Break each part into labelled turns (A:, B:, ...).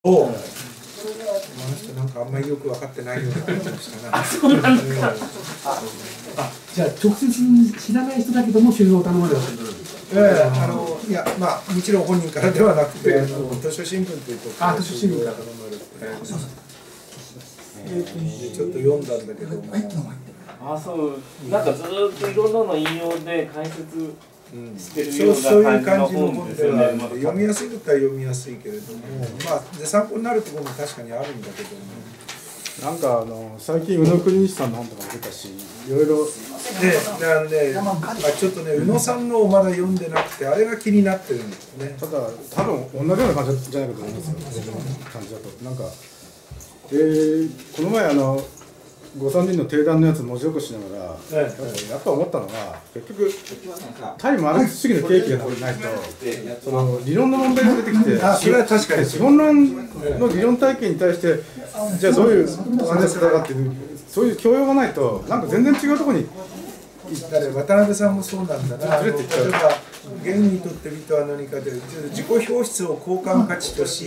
A: を、この人なんかあんまりよく分かってないような感じがしたな。
B: そうなんですか。じゃあ直接知らない人だけども収納を頼まれたということですか。
A: いや、まあもちろん本人からではなくて、図書新聞というところ
B: 図書新聞から
A: 頼まれて、ちょっと読んだんだけども。
C: そう、なんかずっといろんなの引用で解説してるよう
A: そういう
C: な感
A: 感じの
C: じの本
A: 本では、
C: ですよね。
A: 読みやすいことは読みやすいけれども、まあで参考になるところも確かにあるんだけども。
D: なんか最近宇野邦西さんの本とかも出たし、いろいろ
A: ちょっとね宇野さんのをまだ読んでなくてあれが気になってるんですね。
D: ただ多分同じような感じじゃないかと思いますよ。僕の感じだとなんかこの前ご三人の定談のやつ文字起こしながら、やっぱ思ったのが結局対マルクス主義の契機がないとその理論の問題が出てきて、
A: それは確かに
D: 資本論の理論体系に対してじゃあどういう話だかっていうそういう教養がないとなんか全然違うところに。
A: 渡辺さんもそうなんだな。例えばゲンにとって美とは何かで自己表出を交換価値とし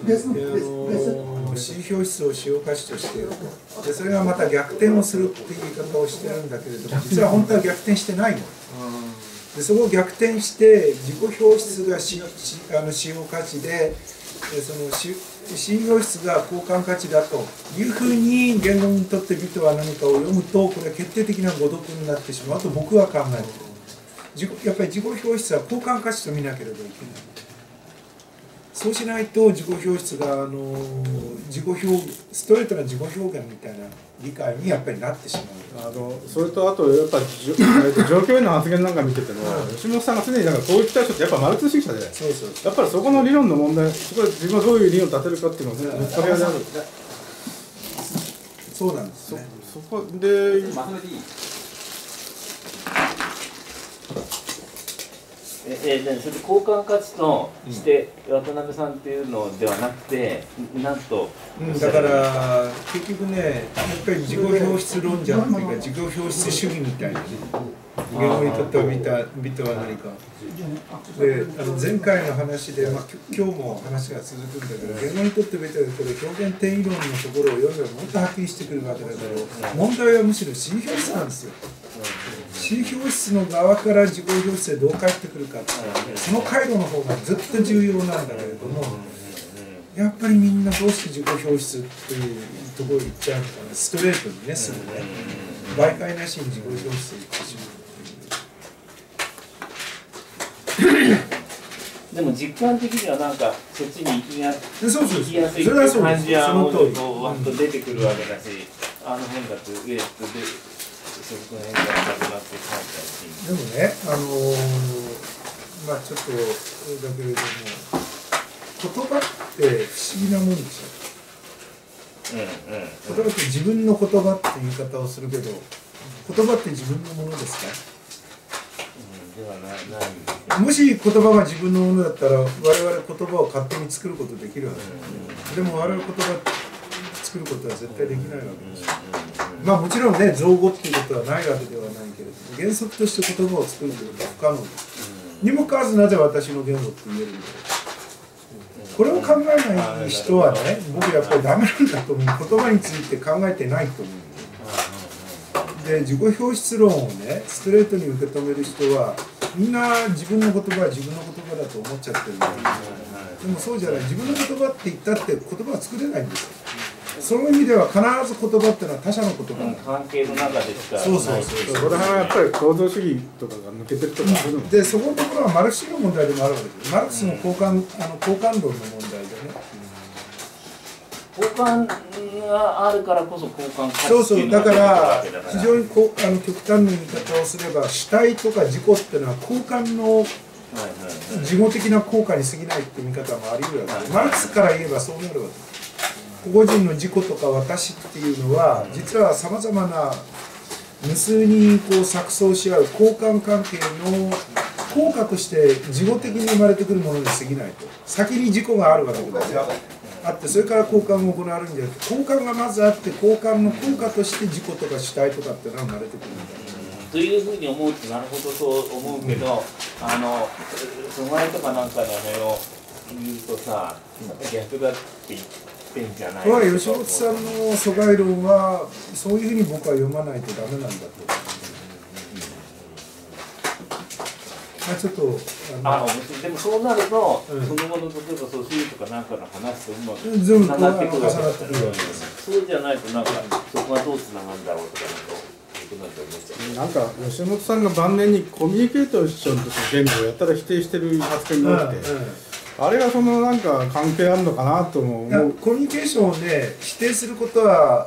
A: 私表出を使用価値としていると。でそれがまた逆転をするっていう言い方をしてるんだけれども実は本当は逆転してないの。でそこを逆転して自己表出が使用価値でその使用質が交換価値だというふうに言語にとって美とは何かを読むとこれは決定的な誤読になってしまうと僕は考えている。やっぱり自己表出は交換価値と見なければいけない。そうしないと自己表出がストレートな自己表現みたいな理解にやっぱりなってしまう。
D: それとあとやっぱ状況への発言なんか見てても、吉本さんが常になんかこういった人ってやっぱマルクス主義者で、やっぱりそこの理論の問題、そこで自分はどういう理論を立てるかっていうのがぶつかり合いである。
A: そうなんですね。
D: そこで
C: それで交換価値として渡辺さんっていうのではなくて、なんと
A: だから結局ねやっぱり自己表出論者っていうか自己表出主義みたいなね言語にとっては美とは何かで前回の話で、今日も話が続くんだけど言語にとって美とはこれ表現定義論のところを読めばもっとはっきりしてくるわけだけど問題はむしろC表出なんですよ。C表出の側から自己表出でどう返ってくるかってその回路の方がずっと重要なんだけれどもやっぱりみんなどうして自己表出っていうところに行っちゃうのかなストレートにねすぐね媒介なしに自己表出に行ってしまうっていう。
C: でも実感的にはなんかそっちに行きやすいっていう感じはもうわっと出てくるわけだし、変化とでそこの変化がなくなってきたし。
A: でもねちょっとだけれども言葉って不思議なもんでしょ。言葉って自分の言葉って言い方をするけど言葉って自分のものですか？
C: ではない。
A: もし言葉が自分のものだったら我々言葉を勝手に作ることできるわけですよ。でも我々言葉作ることは絶対できないわけですよ。もちろんね造語っていうことはないわけではないけれども原則として言葉を作るということは不可能です。にもかかわらずなぜ私の言語って言えるんだろう。これを考えない人はね僕やっぱりダメなんだと思う。言葉について考えてないと思う。で自己表出論をねストレートに受け止める人はみんな自分の言葉は自分の言葉だと思っちゃってるんだけどでもそうじゃない。自分の言葉って言ったって言葉は作れないんですよ。その意味では必ず言葉っていうのは他者の言葉なんです。
C: 関係の中でしかない。
A: そう
D: これはやっぱり構造主義とかが抜けてるとかあるの
A: でそこのところはマルクスの問題でもあるわけです。マルクスの交換論の問題でね。
C: 交換があるからこそ交換価値っていうの
A: だか
C: が
A: ら非常に極端な言い方をすれば主体とか自己っていうのは交換の事後的な効果に過ぎないって見方もあり得るわけです。マルクスから言えばそうなるわけです。個々人の自己とか私っていうのは実はさまざまな無数に錯綜し合う交換関係の効果として事後的に生まれてくるものに過ぎないと。先に自己があるわけですよ。あってそれから交換が行われるんじゃなくて交換がまずあって交換の効果として自己とか主体とかっていうのが生まれてくるんだ
C: というふうに思うとなるほどそう思うけど、その前とかなんかの言うとさ、逆だって言ってんじゃない
A: これは吉本さんの疎外論はそういうふうに僕は読まないとダメなんだと思う。ちょっと
C: でもそうなると、その後の例えばそういうとかなんかの話とうまく
A: 全部
C: つながってくるわけ
A: 重なってくるわけです。
C: そうじゃないとなんかそこがどうつながるんだろうとか
D: なんか吉本さんが晩年にコミュニケーションとして言語をやったら否定してる発言があって、あれがそのなんか関係あるのかなと思う。
A: コミュニケーションをね否定することは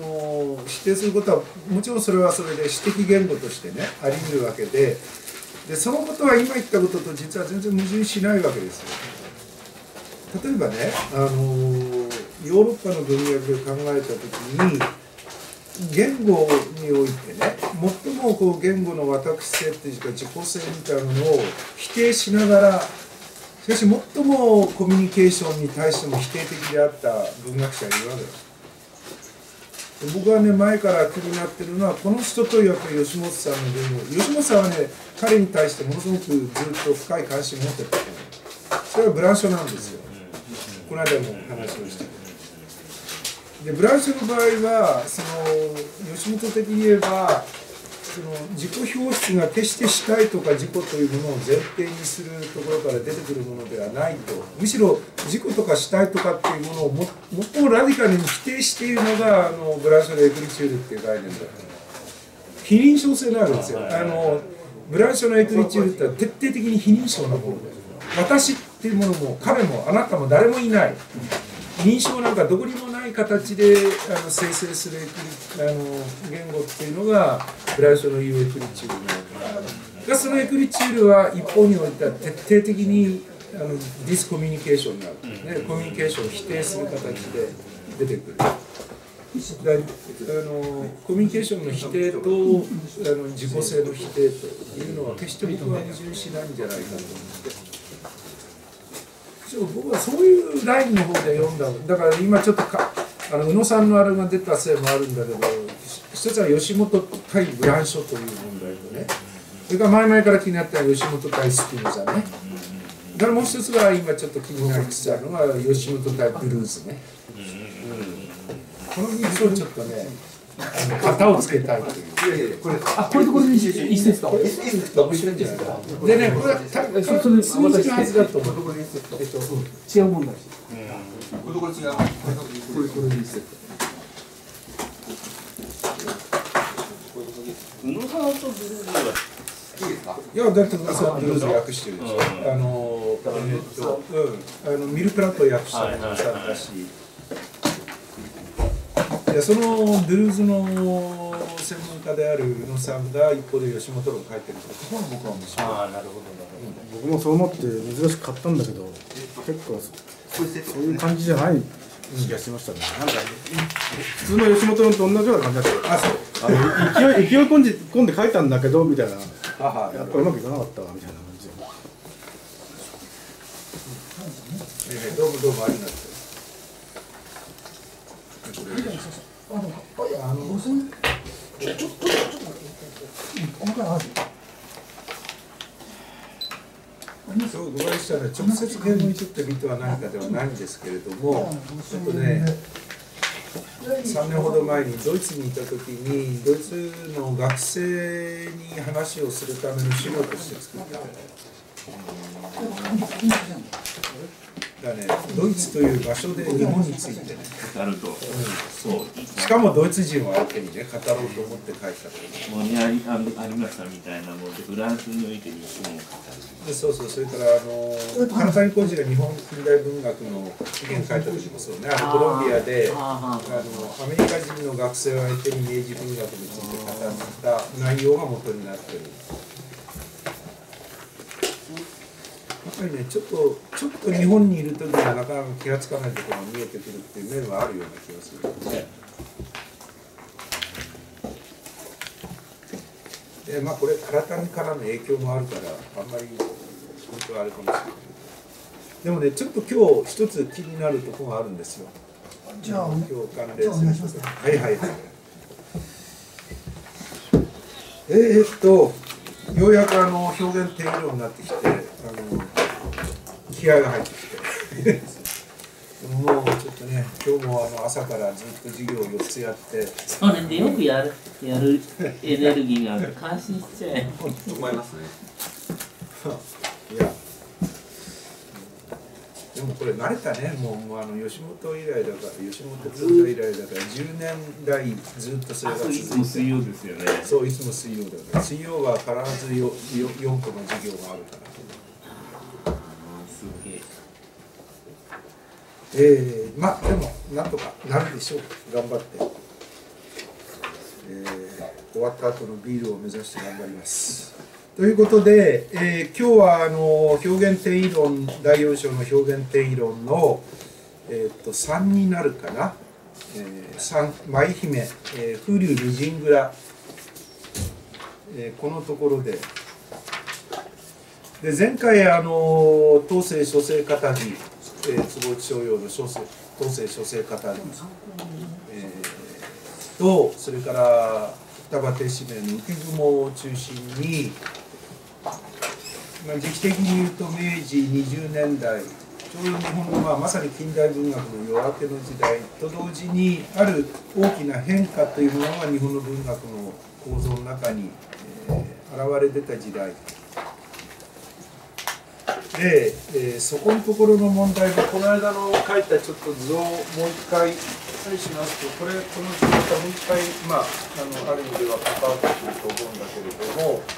A: もちろんそれはそれで私的言語としてねあり得るわけで。そのことは今言ったことと実は全然矛盾しないわけですよ。例えばね、ヨーロッパの文脈で考えたときに言語においてね最もこう言語の私性っていうか自己性みたいなものを否定しながらしかし最もコミュニケーションに対しても否定的であった文学者がいるわけです。僕はね前から気になってるのはこの人とやっぱり吉本さんの言語吉本さんはね彼に対してものすごくずっと深い関心を持ってたと思う。それはブランショなんですよ。この間も話をしてでブランショの場合はその吉本的に言えばその自己表出が決して主体とか自己というものを前提にするところから出てくるものではないとむしろ自己とか主体とかっていうものを最もラディカルに否定しているのがブランショのエクリチュールっていう概念だと非認証性のあるんですよ。ブランショのエクリチュールって徹底的に非認証なもので私っていうものも彼もあなたも誰もいない認証なんかどこにもない形で生成する言語っていうのがブランショの言うエクリチュールなのでそのエクリチュールは一方においては徹底的にディスコミュニケーションになるんですね。コミュニケーションを否定する形で出てくる。コミュニケーションの否定と自己性の否定というのは決して僕は矛盾しないんじゃないかと思って。僕はそういうラインの方で読んだ。だから今ちょっと宇野さんのあれが出たせいもあるんだけど一つは吉本対ブランショという問題とねそれから前々から気になった吉本対スピノザねだからもう一つが今ちょっと気になりつつあるのが吉本対ブルーズね、この3つをちょっとね型をつけたいという。
B: これとこれで一緒ですか？
A: 面白いんじゃないか。でね、これは通じるはずだと思う。
B: 違う問題。
E: これ違う。
B: これで一緒。
C: 宇野さんとブルーズは好きですか？
A: いやだって宇野さんブルーズ訳してるでしょ。ミルクラット訳したのもさだし。そのブルーズの専門家である宇野さんが一方で吉本論を書いてるところが僕は面白い。
C: ああなるほど
D: 僕もそう思って珍しく買ったんだけど結構そういう感じじゃない気がしましたね。なんか普通の吉本論と同じような感じだった。勢い込んで書いたんだけどみたいな。やっぱうまくいかなかったわみたいな感じで。
A: どうもありがとう。そうご愛したのは直接言語にとって美とは何かではないんですけれどもちょっとね3年ほど前にドイツにいた時にドイツの学生に話をするための資料として作っただね、ドイツという場所で日本についてね
C: 語ると、
A: そうしかもドイツ人を相手にね語ろうと思って書いたと
C: もうねありましたみたいなものでフランスにおいて日本を語る
A: そうそれから金谷浩二が日本近代文学の起源書いた時もそうねコロンビアでアメリカ人の学生を相手に明治文学について語った内容が元になっている。やっぱりね、ちょっと日本にいるときはなかなか気がつかないところが見えてくるっていう面はあるような気がするんで、でこれ体からの影響もあるからあんまり本当はあれかもしれない。でもねちょっと今日一つ気になるところがあるんですよ。じゃあ今日関連する人がようやく表現定量になってきて気合が入ってきてもうちょっとね、今日も朝からずっと授業を4つやって、
C: それでよくやるエネルギーがある。感心しちゃえ。
E: 思いますね。
A: いや、でもこれ慣れたね、もう吉本以来だから、吉本文化以来だから、10年来ずっとそれが続いて、
C: いつも水曜ですよね。
A: そう、いつも水曜だから、水曜は必ず4個の授業があるから。
C: すげえ。
A: まあでもなんとかなるでしょう。頑張って、終わった後のビールを目指して頑張ります。ということで、今日は表現定義論第4章の表現定義論の、3になるかな、3舞姫、風流美人蔵、このところで。で前回当世書生語り、坪内逍遙の当世書生語り、とそれから双葉亭四兵衛の浮雲を中心に、時期的に言うと明治20年代ちょうど日本の、まさに近代文学の夜明けの時代と同時にある大きな変化というものが日本の文学の構造の中に、現れ出た時代で、そこのところの問題がこの間の書いたちょっと図をもう一回整理しますと、この図またもう一回、ある意味では関わってくると思うんだけれども、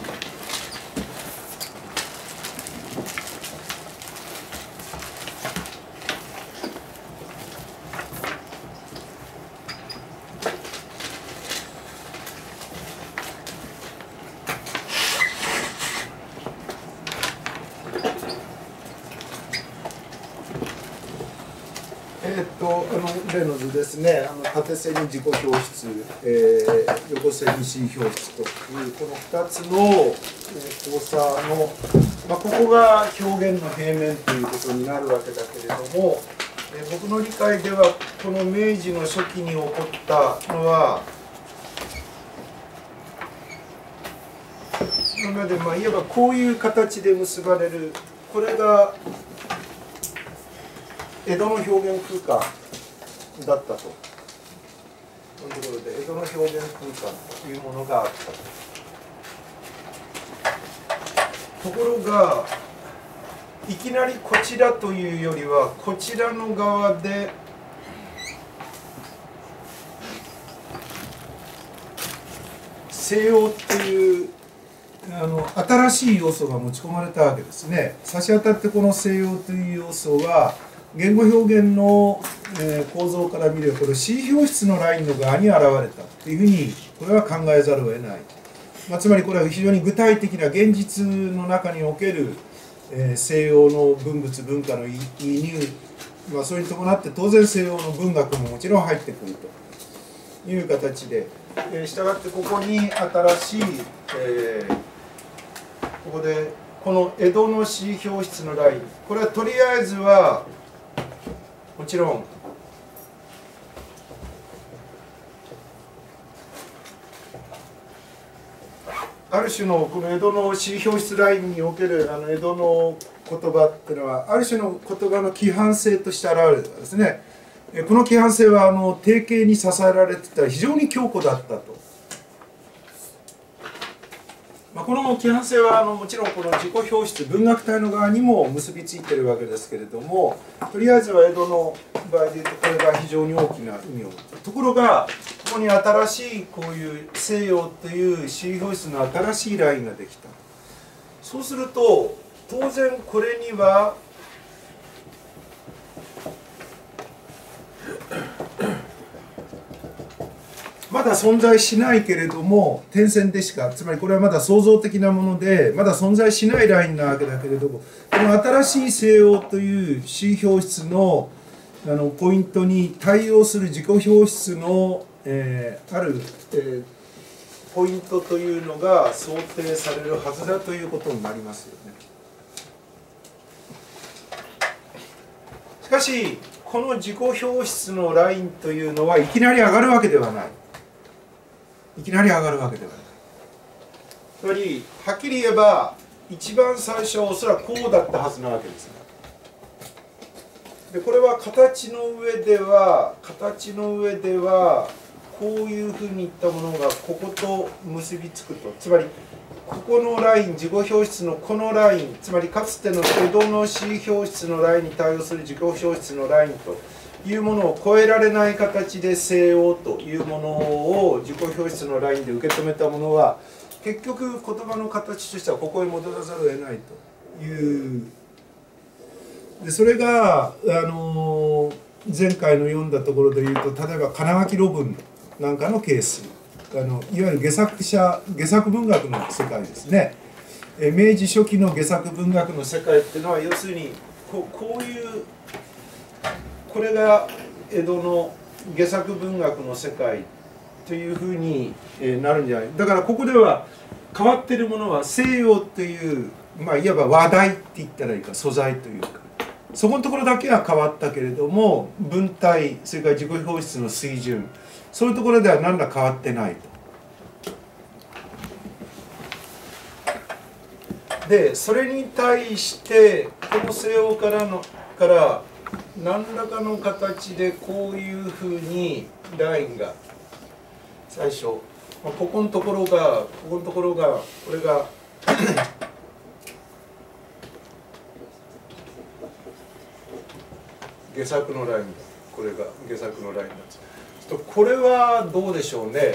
A: 例の図ですね、縦線に自己表出、横線に C 表出というこの2つの交差の、ここが表現の平面ということになるわけだけれども、僕の理解ではこの明治の初期に起こったのは今までいわばこういう形で結ばれる、これが江戸の表現空間だったと。というところで江戸の表現空間というものがあったと。ところがいきなりこちらというよりはこちらの側で西洋っていう新しい要素が持ち込まれたわけですね。差し当たってこの西洋という要素は言語表現の構造から見ればこれ C 表出のラインの側に現れたというふうにこれは考えざるを得ない、つまりこれは非常に具体的な現実の中における、西洋の文物文化の移入、それに伴って当然西洋の文学ももちろん入ってくるという形で、したがってここに新しい、ここでこの江戸の C 表出のライン、これはとりあえずはもちろんある種のこの江戸の C 表出ラインにおける江戸の言葉っていうのはある種の言葉の規範性として現れるんですね。この規範性は定型に支えられてた非常に強固だったと。この規範性はもちろんこの自己表出文学体の側にも結びついているわけですけれども、とりあえずは江戸の場合でいうとこれが非常に大きな意味を持っている。ところがここに新しいこういう西洋という C 表出の新しいラインができた。そうすると当然これにはまだ存在しないけれども点線でしか、つまりこれはまだ創造的なものでまだ存在しないラインなわけだけれども、この新しい西洋という C 表出のポイントに対応する自己表出の、ある、ポイントというのが想定されるはずだということになりますよね。しかしこの自己表出のラインというのはいきなり上がるわけではない。いきなり上がるわけではない。つまりはっきり言えば一番最初はおそらくこうだったはずなわけですね。 でこれは形の上ではこういうふうにいったものがここと結びつくと、つまりここのライン、自己表出のこのライン、つまりかつての江戸の C 表出のラインに対応する自己表出のラインというものを超えられない形で西欧というものを自己表出のラインで受け止めたものは結局言葉の形としてはここへ戻らざるを得ないという。でそれが前回の読んだところでいうと、例えば金垣論文なんかのケース、いわゆる下作文学の世界ですね。明治初期の下作文学の世界っていうのは要するにこういうこれが江戸の下作文学の世界というふうになるんじゃない。だからここでは変わっているものは西洋という、まあ、いわば話題って言ったらいいか、素材というか、そこのところだけは変わったけれども文体、それから自己表出の水準、そういうところでは何ら変わってないと。でそれに対してこの西欧から何らかの形でこういうふうにラインが最初、ここのところがこれが下作のラインだ、これが下作のラインなんです。これはどうでしょうね。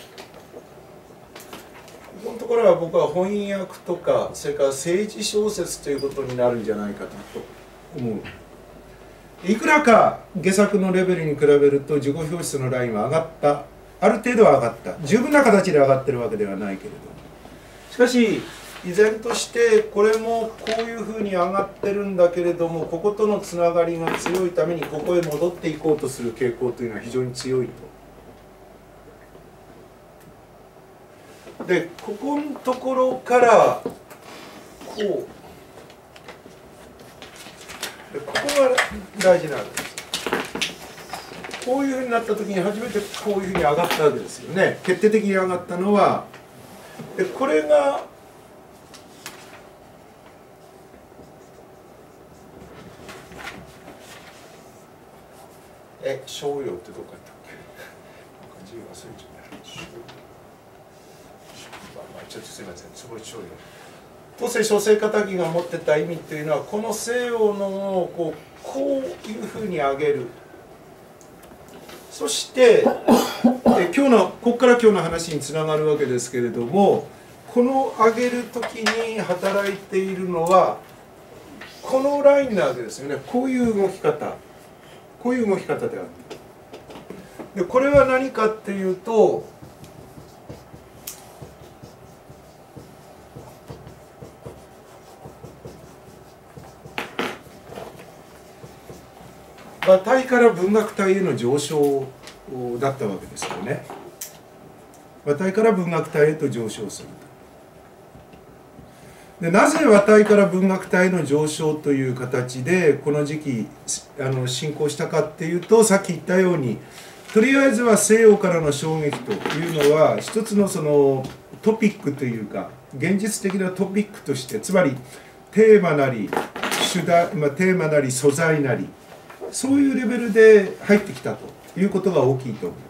A: このところは僕は翻訳とかそれから政治小説ということになるんじゃないかと思う。いくらか下作のレベルに比べると自己表出のラインは上がった、ある程度は上がった、十分な形で上がってるわけではないけれど、しかし依然としてこれもこういうふうに上がってるんだけれども、こことのつながりが強いためにここへ戻っていこうとする傾向というのは非常に強いと。でここのところからこうでここが大事なんです。こういうふうになった時に初めてこういうふうに上がったわけですよね。決定的に上がったのはでこれが商用ってどこやったっけ？字忘れちゃった。ちょっとすみません。すごい商用。当世書生方義が持ってた意味というのはこの西洋のものをこういうふうに上げる。そしてここから今日の話につながるわけですけれども、この上げる時に働いているのはこのラインなわけですよね。こういう動き方。こういう動き方である。でこれは何かっていうと話題から文学体への上昇だったわけですよね。話題から文学体へと上昇する。でなぜ話題から文学体への上昇という形でこの時期進行したかっていうと、さっき言ったようにとりあえずは西洋からの衝撃というのは一つのそのトピックというか現実的なトピックとして、つまりテーマなりテーマなり素材なりそういうレベルで入ってきたということが大きいと思う。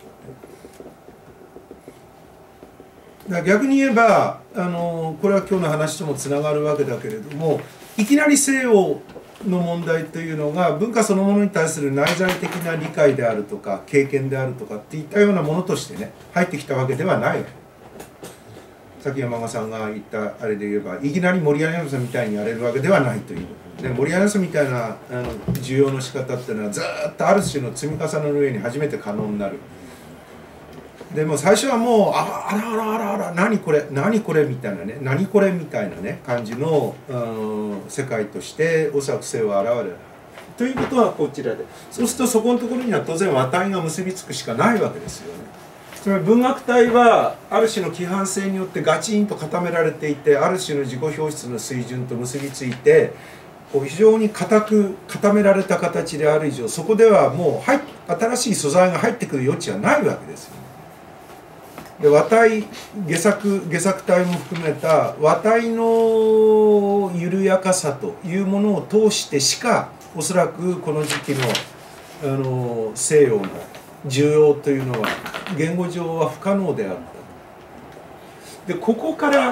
A: 逆に言えばこれは今日の話ともつながるわけだけれども、いきなり西洋の問題というのが文化そのものに対する内在的な理解であるとか経験であるとかっていったようなものとしてね入ってきたわけではないわけ。さっき山川さんが言ったあれで言えばいきなり森柳さんみたいにやれるわけではないという。で森柳さんみたいな需要の仕方っていうのはずっとある種の積み重ねの上に初めて可能になる。でも最初はもうあら何これみたいなね、何これみたいなね感じの世界としておそらく性は現れるということはこちらで、そうするとそこのところには当然話題が結びつくしかないわけですよね。つまり文学体はある種の規範性によってガチンと固められていて、ある種の自己表出の水準と結びついて非常に固く固められた形である以上、そこではもう新しい素材が入ってくる余地はないわけですよね。で話題下作体も含めた話題の緩やかさというものを通してしかおそらくこの時期の、西洋の需要というのは言語上は不可能であった。でここから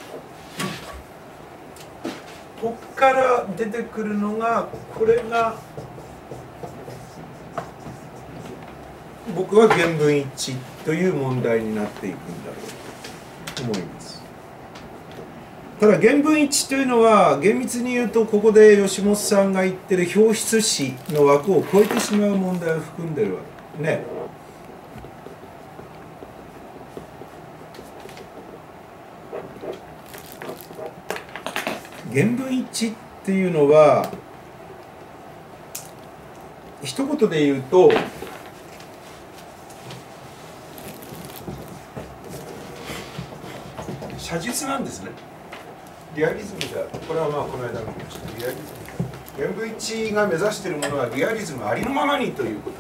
A: 出てくるのがこれが僕は原文一致という問題になっていくんだろうと思います。ただ原文一致というのは厳密に言うとここで吉本さんが言ってる表出史の枠を超えてしまう問題を含んでるわけね。原文一致っていうのは一言で言うと写実なんですね。リアリズムである。これはまあこの間の話でリアリズム。原文一致が目指しているものはリアリズムありのままにということ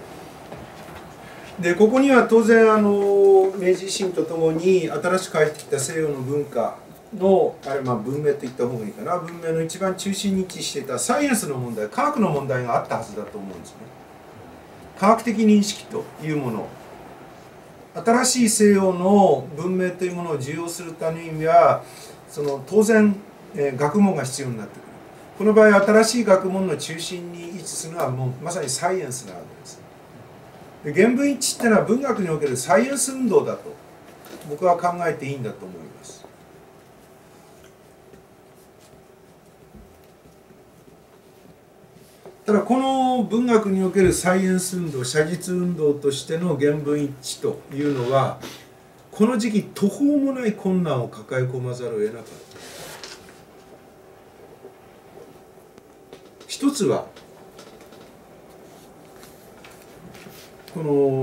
A: で。でここには当然明治維新とともに新しく入ってきた西洋の文化の文明といった方がいいかな、文明の一番中心に位置していたサイエンスの問題、科学の問題があったはずだと思うんですね。科学的認識というもの、新しい西洋の文明というものを受容するためには当然、学問が必要になってくる。この場合新しい学問の中心に位置するのはもうまさにサイエンスなわけです。で原文一致っていうのは文学におけるサイエンス運動だと僕は考えていいんだと思います。ただこの文学におけるサイエンス運動、写実運動としての原文一致というのはこの時期途方もない困難を抱え込まざるを得なかった。一つはこ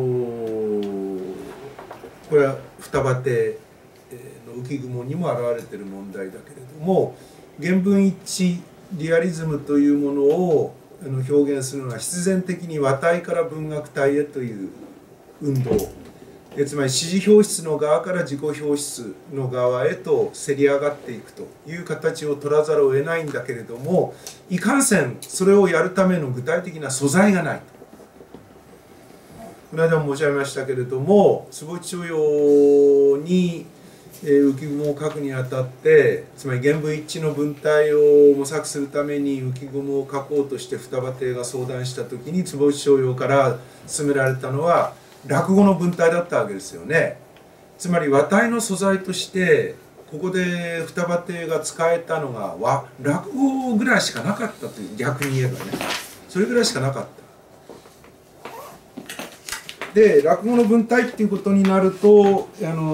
A: れは双葉亭の浮雲にも表れている問題だけれども、原文一致リアリズムというものを表現するのは必然的に和体から文学体へという運動、つまり詩事表出の側から自己表出の側へとせり上がっていくという形を取らざるを得ないんだけれども、いかんせんそれをやるための具体的な素材がない。この間も申し上げましたけれども、坪内逍遙に浮雲を書くにあたって、つまり原文一致の文体を模索するために浮雲を書こうとして双葉亭が相談した時に坪内逍遙から勧められたのは落語の文体だったわけですよね。つまり和体の素材としてここで双葉亭が使えたのが落語ぐらいしかなかったという、逆に言えばねそれぐらいしかなかった。で落語の文体っていうことになると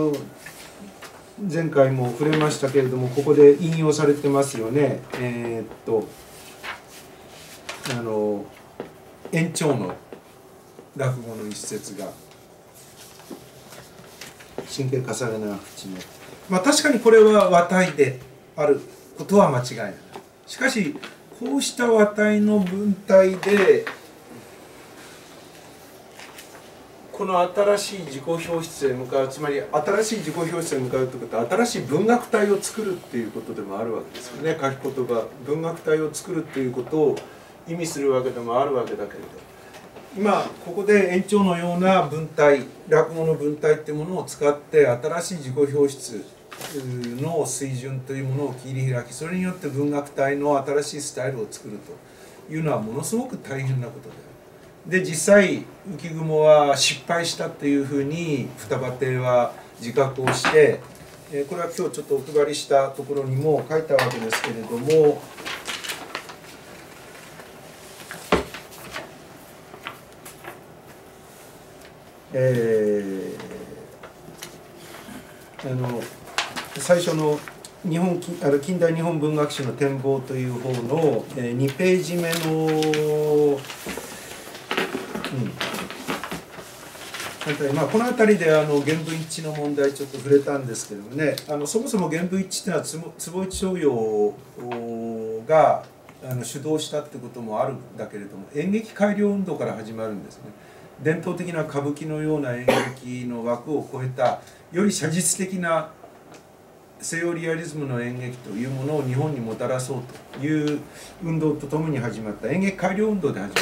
A: 前回も触れましたけれどもここで引用されてますよね。延長の落語の一節が神経重ねな口の、確かにこれは和体であることは間違いない。しかしこうした和体の文体でこの新しい自己表出へ向かう、つまり新しい自己表出へ向かうということは新しい文学体を作るっていうことでもあるわけですよね。書き言葉文学体を作るっていうことを意味するわけでもあるわけだけれど、今ここで延長のような文体、落語の文体っていうものを使って新しい自己表出の水準というものを切り開き、それによって文学体の新しいスタイルを作るというのはものすごく大変なことである。で実際浮雲は失敗したっていうふうに双葉亭は自覚をして、これは今日ちょっとお配りしたところにも書いたわけですけれども、最初の近代日本文学史の展望という方の2ページ目のこの辺りで原文一致の問題ちょっと触れたんですけどもね、そもそも原文一致というのは坪内逍遙が主導したってこともあるんだけれども、演劇改良運動から始まるんですね。伝統的な歌舞伎のような演劇の枠を超えたより写実的な西洋リアリズムの演劇というものを日本にもたらそうという運動とともに始まった演劇改良運動で始まった。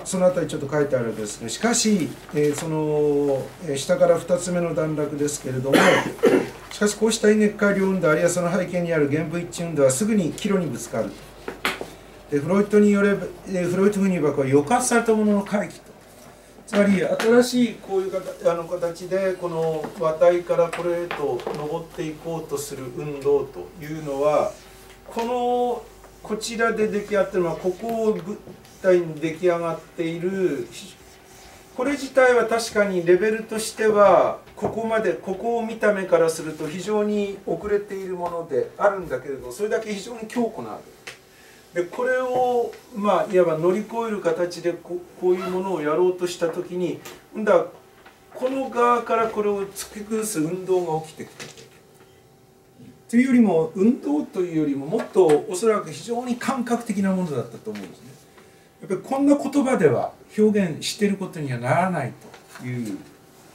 A: そのあたりちょっと書いてあるんですけど、しかし、その下から2つ目の段落ですけれども、しかしこうした演劇改良運動あるいはその背景にある原部一致運動はすぐに岐路にぶつかる。でフロイトによればフロイト風に言えばこれ抑圧されたものの回帰と、つまり新しいこういう形でこの話題からこれへと上っていこうとする運動というのは、こちらで出来上がっているのはここを舞台に出来上がっている、これ自体は確かにレベルとしてはここを見た目からすると非常に遅れているものであるんだけれど、それだけ非常に強固なわけで、これをいわば乗り越える形でこういうものをやろうとした時に、この側からこれを突き崩す運動が起きてきたというよりも、運動というよりももっとおそらく非常に感覚的なものだったと思うんですね。やっぱりこんな言葉では表現していることにはならないという。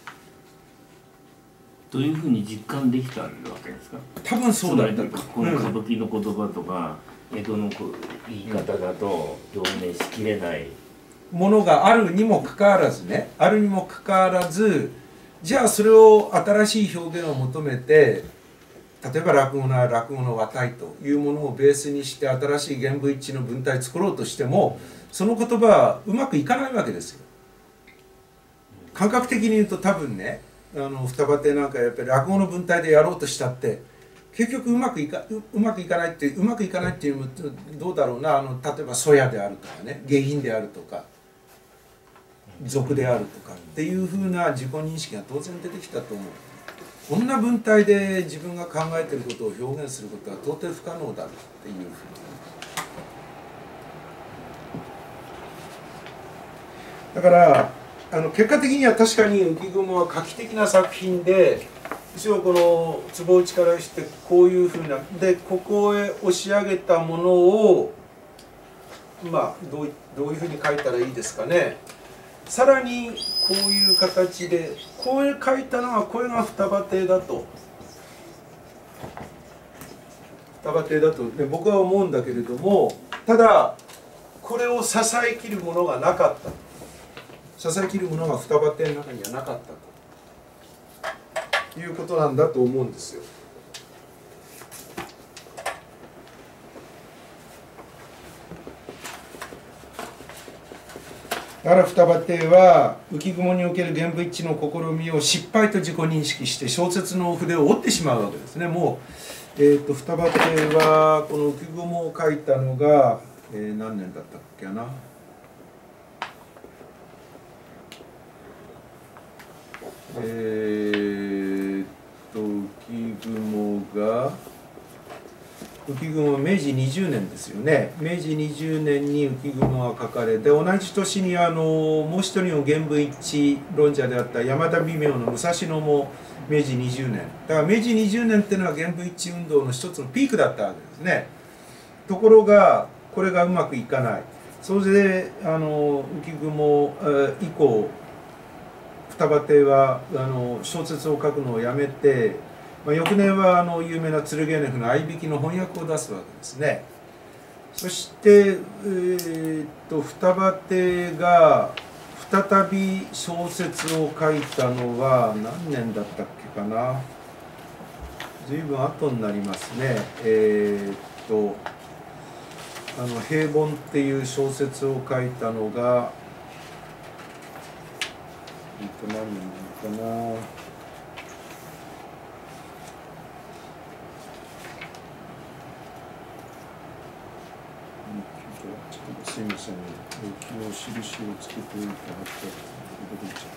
C: どういうふうに実感できたわけですか。
A: 多分そうだったと。
C: この歌舞伎の言葉とか、江戸の言い方だと表現しきれない
A: ものがあるにもかかわらずね、じゃあそれを新しい表現を求めて、例えば落語なら落語の話題というものをベースにして新しい原部一致の文体を作ろうとしても、その言葉はうまくいかないわけですよ。感覚的に言うと多分ね、双葉亭なんかやっぱり落語の文体でやろうとしたって結局うまくいかないっていうのもどうだろうな、例えば粗野であるとかね、下品であるとか俗であるとかっていうふうな自己認識が当然出てきたと思う。こんな文体で自分が考えていることを表現することは到底不可能だっていうふうに。だから結果的には確かに浮雲は画期的な作品で、一応この坪内からしてこういうふうなでここへ押し上げたものをどういうふうに書いたらいいですかね。さらにこういう形でこう書いたのはこれが双葉亭だとで僕は思うんだけれども、ただこれを支えきるものがなかった。支えきるものが双葉亭の中にはなかったということなんだと思うんですよ。だから双葉亭は浮雲における原部一致の試みを失敗と自己認識して小説の筆を折ってしまうわけですね。もう、双葉亭はこの浮雲を書いたのが、何年だったっけな。浮雲は明治20年ですよね。明治20年に浮雲が書かれ、で同じ年にもう一人の原部一致論者であった山田微妙の武蔵野も明治20年。だから明治20年っていうのは原部一致運動の一つのピークだったわけですね。ところがこれがうまくいかない。それで浮雲以降双葉亭は小説を書くのをやめて、翌年は有名なツルゲネフの相引きの翻訳を出すわけですね。そして、双葉亭が再び小説を書いたのは何年だったっけかな。随分後になりますね。平凡っていう小説を書いたのが何年かな。すみません、昨日印をつけておいたはずだ。どこ行っち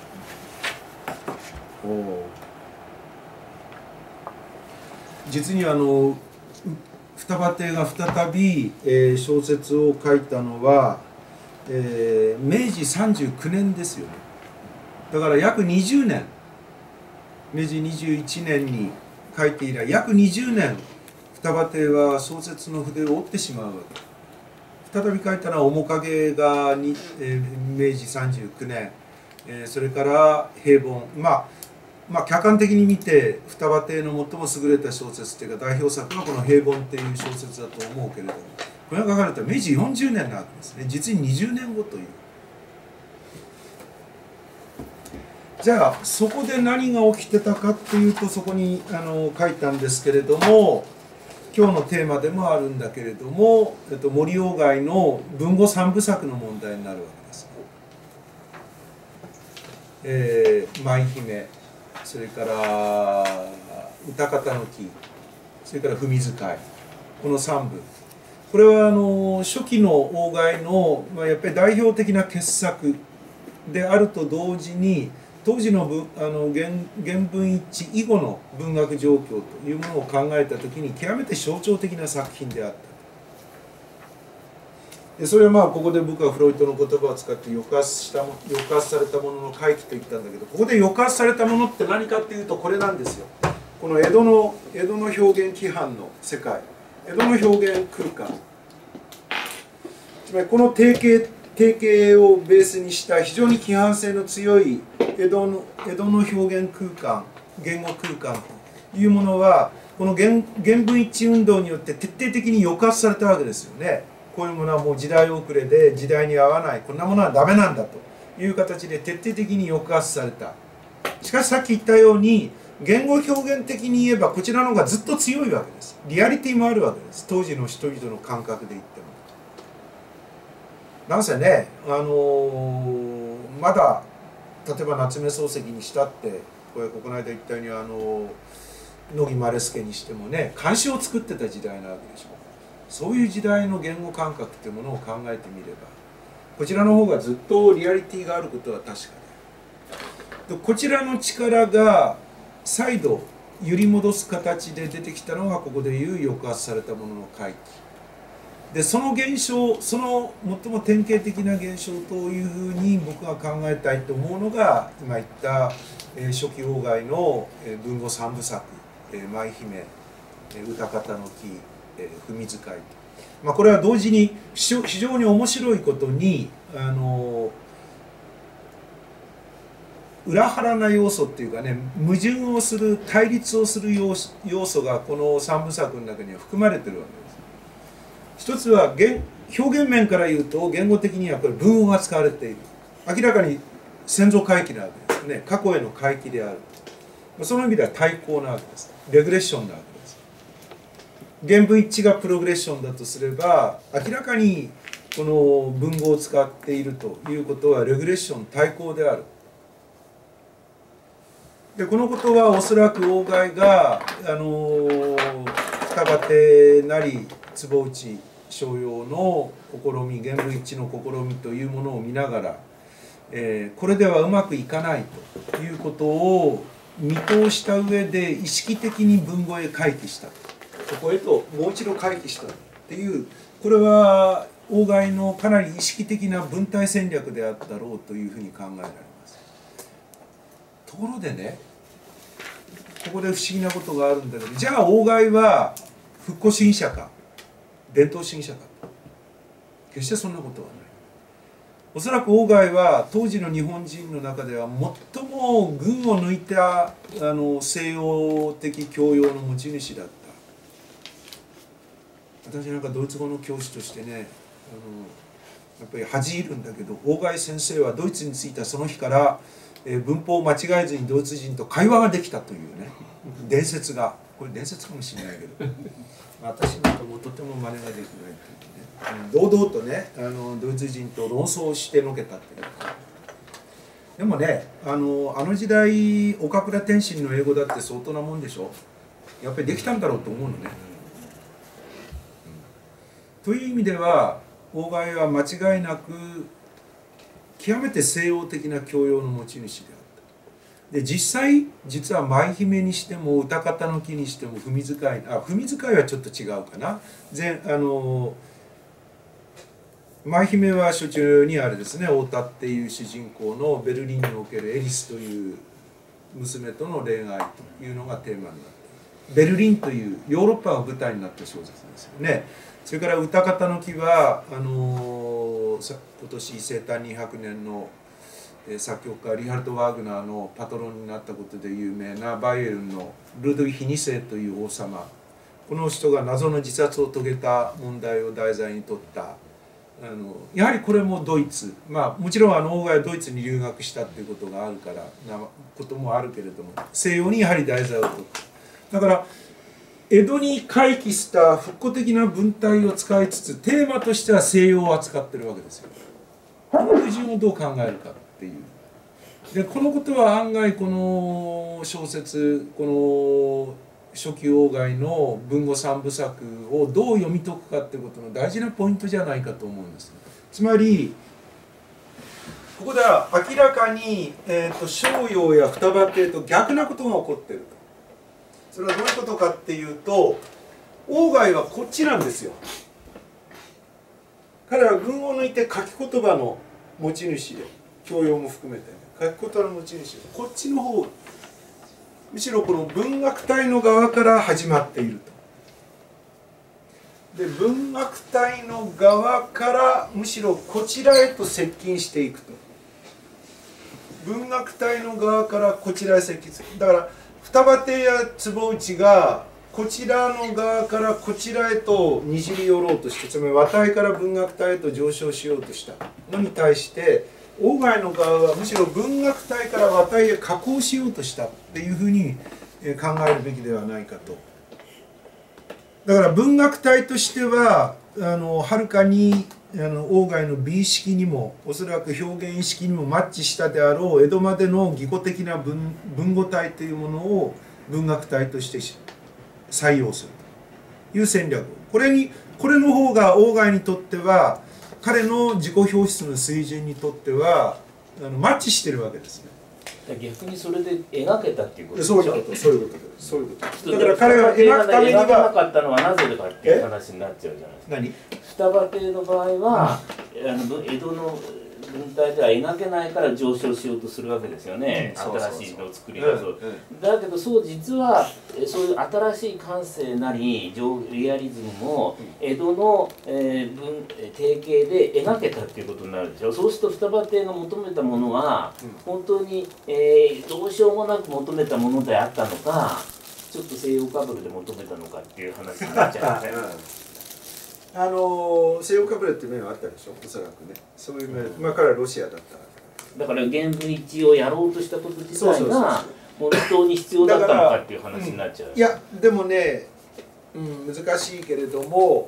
A: ゃった。実に双葉亭が再び、小説を書いたのは、明治39年ですよね。だから約20年、明治21年に書いて以来約20年双葉亭は小説の筆を折ってしまうわけ。再び書いたのは面影が明治39年、それから平凡、 客観的に見て双葉亭の最も優れた小説というか代表作がこの「平凡」っていう小説だと思うけれども、これが書かれた明治40年なわけですね。実に20年後という。じゃあそこで何が起きてたかっていうと、そこに書いたんですけれども、今日のテーマでもあるんだけれども、森鴎外の文語三部作の問題になるわけです。舞姫、それから歌方の木、それから文使い、この3部。これは初期の鴎外の、やっぱり代表的な傑作であると同時に、当時の原文一致以後の文学状況というものを考えた時に極めて象徴的な作品であった。でそれはここで僕はフロイトの言葉を使って抑圧されたものの回帰と言ったんだけど、ここで抑圧されたものって何かっていうとこれなんですよ。この江戸の表現規範の世界、江戸の表現空間、つまりこの定型をベースにした非常に規範性の強い江戸の表現空間、言語空間というものはこの原文一致運動によって徹底的に抑圧されたわけですよね。こういうものはもう時代遅れで時代に合わない、こんなものはダメなんだという形で徹底的に抑圧された。しかしさっき言ったように言語表現的に言えばこちらの方がずっと強いわけです。リアリティもあるわけです。当時の人々の感覚で言っても。なんせね、まだ例えば夏目漱石にしたって、この間言ったように野木マレスケにしてもね、漢詩を作ってた時代なわけでしょ。そういう時代の言語感覚っていうものを考えてみれば、こちらの方がずっとリアリティがあることは確かで、こちらの力が再度揺り戻す形で出てきたのがここでいう抑圧されたものの回帰で、その現象、その最も典型的な現象というふうに僕が考えたいと思うのが今言った初期鴎外の文語三部作「舞姫」「歌方の木」「文使い」と、これは同時に非常に面白いことに裏腹な要素っていうかね、矛盾をする対立をする要素がこの三部作の中には含まれてるわけです。一つは表現面から言うと言語的にはこれ文語が使われている、明らかに先祖回帰なわけですね。過去への回帰である。その意味では対抗なわけです。レグレッションなわけです。原文一致がプログレッションだとすれば、明らかにこの文語を使っているということはレグレッション対抗である。でこのことはおそらく鴎外が双葉亭なり坪内逍遙の試み、原文一致の試みというものを見ながら、これではうまくいかないということを見通した上で意識的に文語へ回帰した、そこへともう一度回帰したっていう、これは鴎外のかなり意識的な文体戦略であったろうというふうに考えられます。ところでね、ここで不思議なことがあるんだけど、じゃあ鴎外は復古主義者か伝統主義者か、決してそんなことはない。おそらく鴎外は当時の日本人の中では最も群を抜いた西洋的教養の持ち主だった。私なんかドイツ語の教師としてね、やっぱり恥じるんだけど、鴎外先生はドイツに着いたその日から文法を間違えずにドイツ人と会話ができたというね伝説が、これ伝説かもしれないけど私なんかもとても真似ができないというね、堂々とねドイツ人と論争してのけたっていう。でもねあの時代岡倉天心の英語だって相当なもんでしょ。やっぱりできたんだろうと思うのね。という意味では鴎外は間違いなく極めて西洋的な教養の持ち主であった。で実は舞姫にしても歌方の木にしても文使いはちょっと違うかな。舞姫は初中にあれですね、太田っていう主人公のベルリンにおけるエリスという娘との恋愛というのがテーマになっている。ベルリンというヨーロッパが舞台になった小説ですよね。それから歌方の木は今年生誕200年の作曲家リハルト・ワーグナーのパトロンになったことで有名なバイエルンのルドヴィヒ2世という王様、この人が謎の自殺を遂げた問題を題材にとったやはりこれもドイツ、まあもちろん王がドイツに留学したっていうことがあるからなこともあるけれども、西洋にやはり題材をとった。だから江戸に回帰した復古的な文体を使いつつテーマとしては西洋を扱ってるわけですよ。この基準をどう考えるかっていう。でこのことは案外この小説、この初期鴎外の文語三部作をどう読み解くかっていうことの大事なポイントじゃないかと思うんです。つまりここでは明らかに、逍遙や双葉亭と逆なことが起こっていると。それはどういうことかっていうと、鴎外はこっちなんですよ。彼は群を抜いて書き言葉の持ち主で、教養も含めて、ね、書き言葉の持ち主で、こっちの方、むしろこの文学体の側から始まっていると。で、文学体の側からむしろこちらへと接近していくと。文学体の側からこちらへ接近する。だから双葉亭や坪内がこちらの側からこちらへとにじり寄ろうとして、つまり和体から文学体へと上昇しようとしたのに対して、鴎外の側はむしろ文学体から和体へ下降しようとしたっていうふうに考えるべきではないかと。だから文学体としてははるかに鴎外の美意識にもおそらく表現意識にもマッチしたであろう江戸までの義語的な文語体というものを文学体として採用するという戦略。これの方が鴎外にとっては彼の自己表出の水準にとってはマッチしてるわけですね。
C: 逆にそれで描けたっていうことでしょ。
A: そういうことです。そういうこと。だから彼は描くためには
C: 描かなかったのはなぜかっていう話になっちゃうじゃないですか。双葉亭の場合は、江戸の文体では描けないから上昇しようとするわけですよね、新しいのを作り出そう。だけどそう実はそういう新しい感性なりリアリズムも江戸の、定型で描けたっていうことになるでしょ。そうすると双葉亭が求めたものは本当に、どうしようもなく求めたものであったのか、ちょっと西洋かぶるで求めたのかっていう話になっちゃうんですね。
A: 西洋かぶれって面はあったでしょ、おそらくね。そういう面、まあ彼はロシアだった。
C: だから原文一致をやろうとしたこと自体が本当に必要だったのかっていう話になっちゃう。
A: いやでもね、難しいけれども、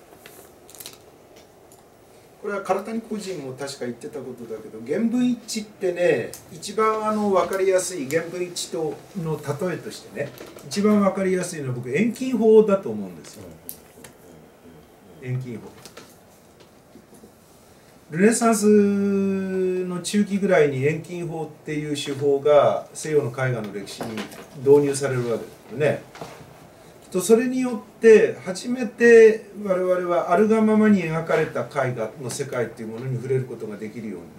A: これは唐谷個人も確か言ってたことだけど、原文一致ってね、一番分かりやすい原文一致の例えとしてね、一番分かりやすいのは僕遠近法だと思うんですよ。遠近法。ルネサンスの中期ぐらいに遠近法っていう手法が西洋の絵画の歴史に導入されるわけですよね。それによって初めて我々はあるがままに描かれた絵画の世界っていうものに触れることができるようになった。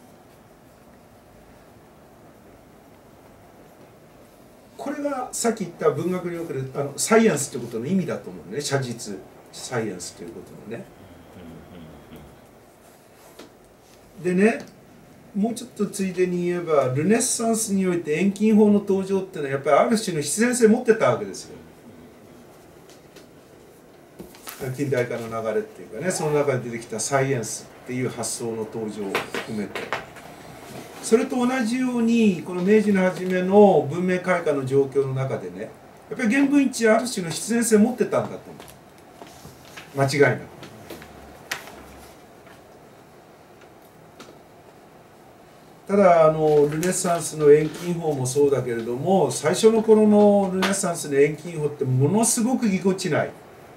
A: これがさっき言った文学におけるサイエンスということの意味だと思うね。写実サイエンスということのね。でね、もうちょっとついでに言えばルネッサンスにおいて遠近法の登場っていうのはやっぱりある種の必然性を持ってたわけですよ。近代化の流れっていうかね、その中で出てきたサイエンスっていう発想の登場を含めて、それと同じようにこの明治の初めの文明開化の状況の中でね、やっぱり原文一致はある種の必然性を持ってたんだと思う。間違いなく。ただルネッサンスの遠近法もそうだけれども、最初の頃のルネッサンスの遠近法ってものすごくぎこちない。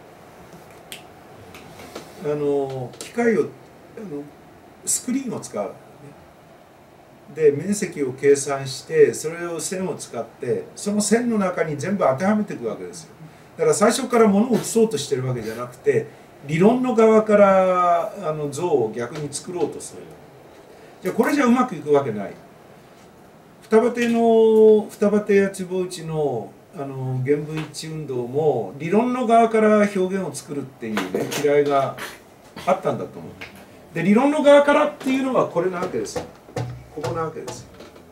A: 機械をスクリーンを使う。で面積を計算してそれを線を使ってその線の中に全部当てはめていくわけですよ。だから最初から物を写そうとしてるわけじゃなくて、理論の側から像を逆に作ろうとする。じゃあこれじゃうまくいくわけない。双葉亭や坪内の原文一致運動も理論の側から表現を作るっていうね、嫌いがあったんだと思う。で理論の側からっていうのはこれなわけですよ。ここなわけですよ。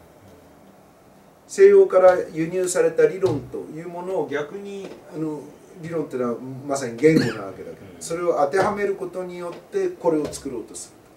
A: 西洋から輸入された理論というものを逆に理論っていうのはまさに言語なわけだけど、それを当てはめることによってこれを作ろうとする。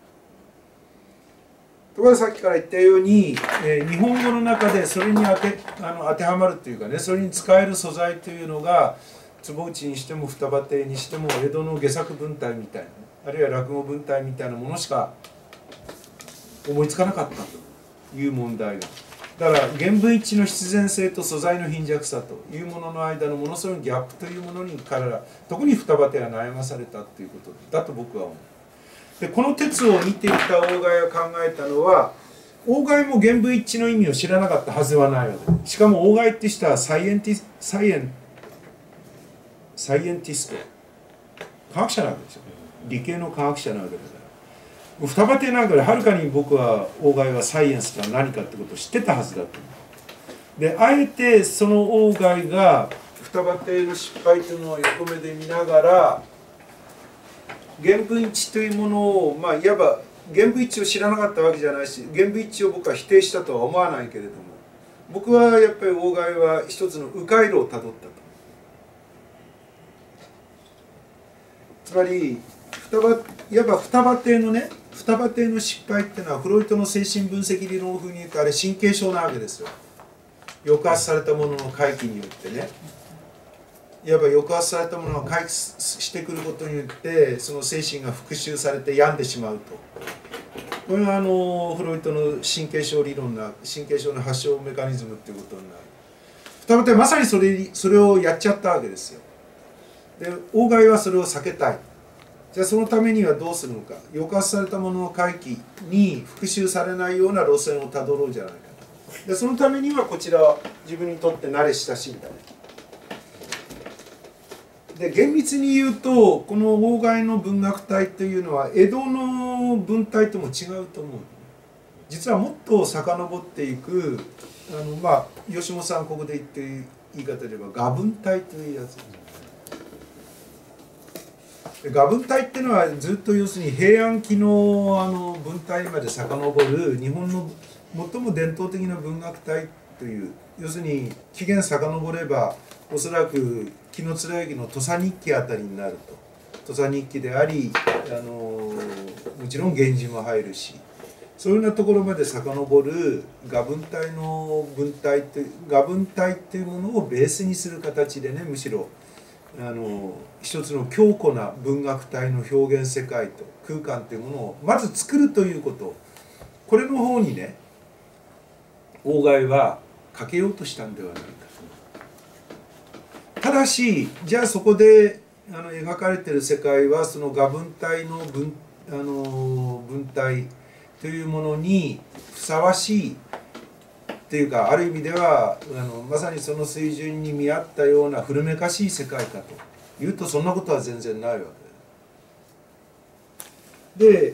A: ところがさっきから言ったように、日本語の中でそれに当てはまるというかね、それに使える素材というのが坪内にしても双葉亭にしても江戸の戯作文体みたいな、あるいは落語文体みたいなものしか思いつかなかったという問題が。だから原文一致の必然性と素材の貧弱さというものの間のものすごいギャップというものに彼ら、特に双葉亭は悩まされたということだと僕は思う。でこの鉄を見ていた大貝が考えたのは、大貝も原文一致の意味を知らなかったはずはないわけで、しかも大貝って人はサイエンティスト、科学者なわけですよ。理系の科学者なわけだから、双葉亭なんかではるかに僕は大貝はサイエンスとは何かってことを知ってたはずだと思う。であえてその大貝が双葉亭の失敗というのを横目で見ながら、原文一致というものを、いわば原文一致を知らなかったわけじゃないし、原文一致を僕は否定したとは思わないけれども、僕はやっぱり大貝は一つの迂回路をたどったと。つまりいわば双葉亭のね、双葉亭の失敗っていうのはフロイトの精神分析理論風に言うとあれ神経症なわけですよ。抑圧されたものの回帰によってね、いわば抑圧されたものが回帰してくることによってその精神が復讐されて病んでしまうと。これがフロイトの神経症理論な神経症の発症メカニズムっていうことになる。双葉亭はまさにそれをやっちゃったわけですよ。で大貝はそれを避けたい。じゃあそのためにはどうするのか。抑圧されたものの回帰に復讐されないような路線をたどろうじゃないかと。でそのためにはこちらは自分にとって慣れ親しんだね。で厳密に言うとこの大貝の文学体というのは江戸の文体とも違うと思う。実はもっと遡っていく吉本さんここで言ってる言い方で言えば画文体というやつです。画文体っていうのはずっと要するに平安期の文体まで遡る日本の最も伝統的な文学体という、要するに紀元遡ればおそらく紀貫之の土佐日記あたりになると。土佐日記でありもちろん源氏も入るし、そういうようなところまで遡る画文体の画文体っていうものをベースにする形でね、むしろ一つの強固な文学体の表現世界と空間というものをまず作るということ、これの方にね大貝はかけようとしたんではないかと。ただしじゃあそこで描かれている世界はその画文体の文体というものにふさわしいっていうか、ある意味ではまさにその水準に見合ったような古めかしい世界かというと、そんなことは全然ないわけで、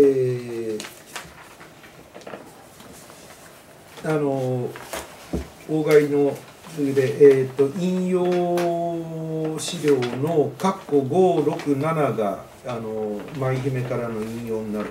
A: 大貝ので、引用資料の括弧567が舞姫からの引用になる。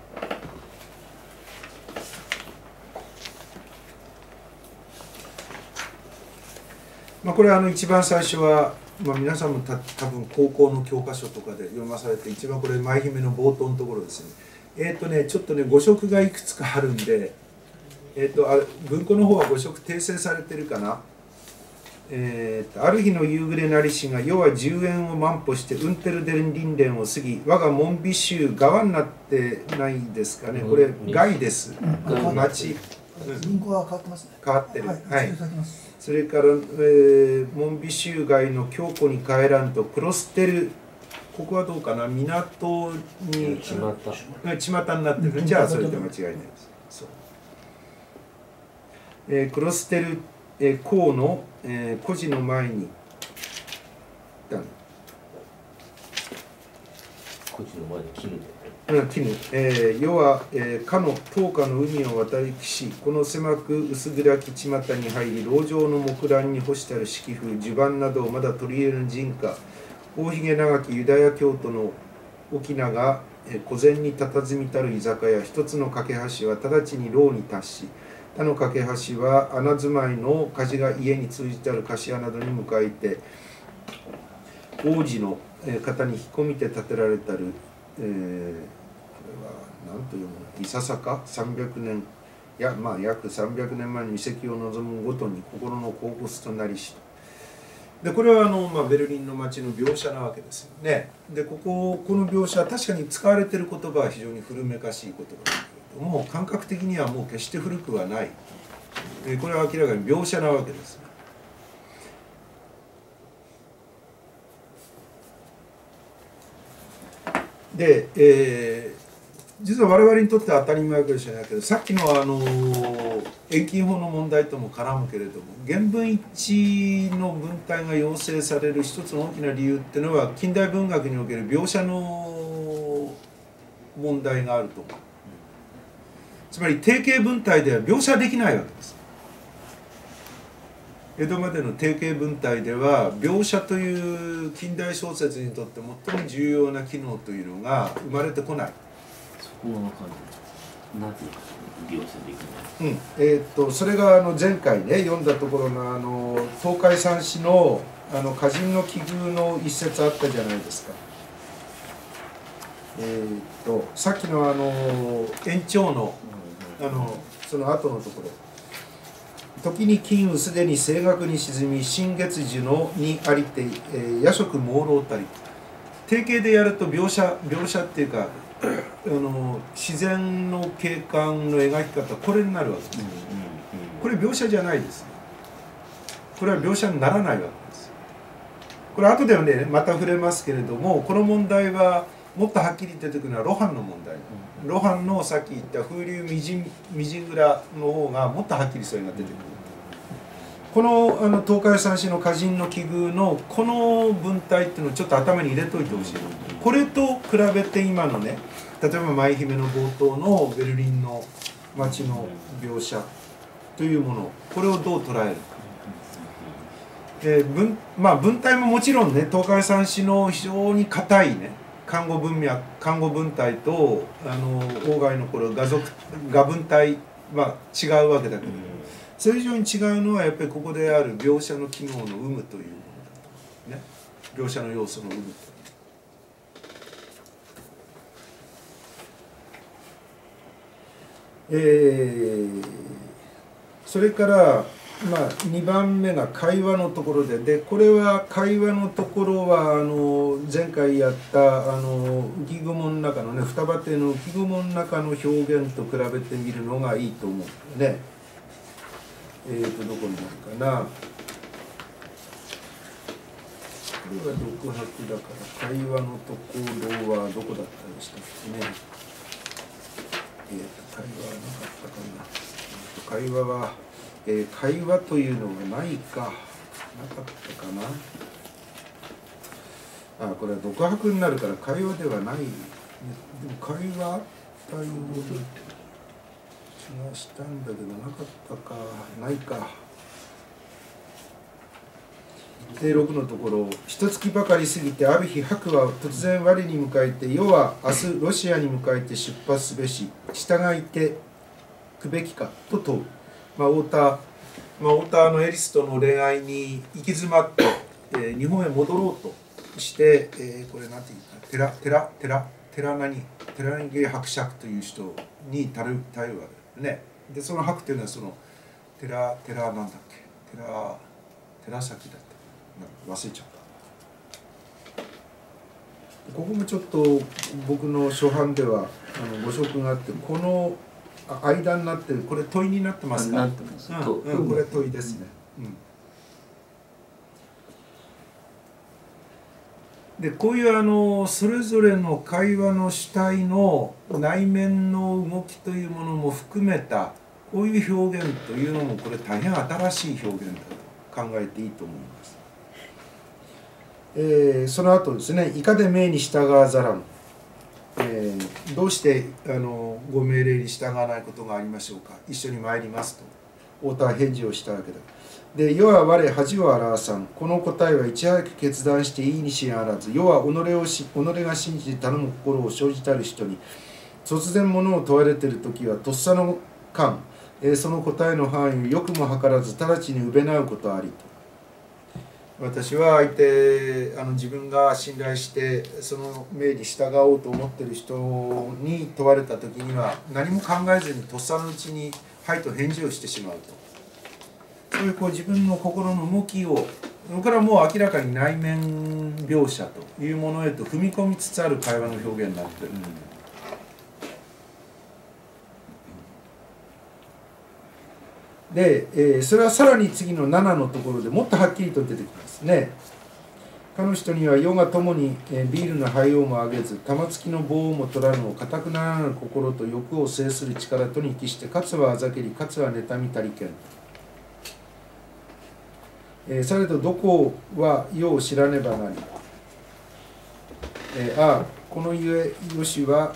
A: これは一番最初は、皆さんも多分高校の教科書とかで読まされて、一番これ舞姫の冒頭のところですね。ちょっとね語色がいくつかあるんで、文庫の方は語色訂正されてるかな。ある日の夕暮れなりしが世は10円を万歩して運てるでん輪廻を過ぎ、我が門美衆側になってないですかね。これ外です。町。
F: 文庫は変わってますね。
A: 変わってる。
F: はい。
A: それから門美衆街の京子に帰らんとクロステル、ここはどうかな、港に巷になってる。じゃあそれで間違いないです。そう。クロステル項の孤児の前に
C: 孤児の前に絹
A: 絹、世はかの東下の海を渡りきし、この狭く薄暗き巷に入り、籠城の木蘭に干したる敷風、襦袢などをまだ取り入れぬ人家、大ひげ長きユダヤ教徒の翁が小膳に佇みたる居酒屋一つの架け橋は直ちに牢に達し、他の架け橋は穴住まいの火事が家に通じてある菓子屋などに向かいて、王子の方に引き込みて建てられたる、これは何というもの、いささか300年約300年前の遺跡を望むごとに心の恍惚となりし。でこれはベルリンの街の描写なわけですよね。でこの描写は確かに使われている言葉は非常に古めかしい言葉だけれども、感覚的にはもう決して古くはない。これは明らかに描写なわけです。で、実は我々にとっては当たり前かもしれないけど、さっきの遠近法の問題とも絡むけれども、原文一致の文体が要請される一つの大きな理由っていうのは、近代文学における描写の問題があると思う。つまり定型文体では描写できないわけです。江戸までの定型文体では描写という近代小説にとって最も重要な機能というのが生まれてこない。
C: そこは分かる。なぜ描写できない。
A: それが前回ね読んだところの東海三詩の歌人の奇遇の一節あったじゃないですか。さっきの延長のその後のところ。時に金雨すでに静学に沈み新月樹のにありて夜食朦朧たり。定型でやると描写っていうか自然の景観の描き方これになるわけです。これ描写じゃないです。これは描写にならないわけです。これ後ではねまた触れますけれども、この問題はもっとはっきり出てくるのは露伴の問題。露伴のさっき言った風流みじん蔵の方がもっとはっきりそれが出てくる。この東海三詩の歌人の奇遇のこの文体っていうのをちょっと頭に入れといてほしい。これと比べて今のね、例えば舞姫の冒頭のベルリンの街の描写というもの、これをどう捉えるか。文体ももちろんね、東海三詩の非常に硬いね看護文体と外のこれ画文体は違うわけだけど、それ以上に違うのはやっぱりここである描写の機能の有無というものだとね、描写の要素の有無と。それから2番目が会話のところで、これは会話のところは前回やった浮雲の中のね双葉亭の浮雲の中の表現と比べてみるのがいいと思うね。どこになるかな。これは独白だから会話のところはどこだったでしたっけね。会話はなかったかな。会話は会話というのがないかなかったかな。これは独白になるから会話ではない。でも会話あったような気がしたんだけどなかったかないか。6のところ、一月ばかり過ぎてある日白は突然我に向かいて、世は明日ロシアに向かいて出発すべし、従いてくべきかと問う。太田エリスとの恋愛に行き詰まって、日本へ戻ろうとして、これなんていうか寺何伯爵という人に頼るわけね。でその伯というのはその寺なんだっけ、寺崎だった忘れちゃった。ここもちょっと僕の初版では誤植があって、この間になってる、これ問いになってますか。
C: なってます。
A: これ問いですね。でこういうそれぞれの会話の主体の内面の動きというものも含めたこういう表現というのもこれ大変新しい表現だと考えていいと思います。その後ですね、いかで命に従わざらぬ。どうしてご命令に従わないことがありましょうか。一緒に参りますと太田は返事をしたわけだ。 で世は我恥を表さん。この答えはいち早く決断していいにしあらず。世は己が信じて頼む心を生じたる人に突然物を問われている時はとっさの間、その答えの範囲をよくも計らず直ちにうべなうことありと。私は相手自分が信頼してその命に従おうと思っている人に問われた時には何も考えずにとっさのうちに「はい」と返事をしてしまうと。そういう自分の心の動きをこれはもう明らかに内面描写というものへと踏み込みつつある会話の表現になっている。で、それはさらに次の7のところでもっとはっきりと出てきますね。かの人には世が共にビールの灰をもあげず玉突きの棒をも取らぬを固くならぬ心と欲を制する力とに帰してかつはあざけりかつは妬みたりけん。されどどこは世を知らねばなり。このゆえよしは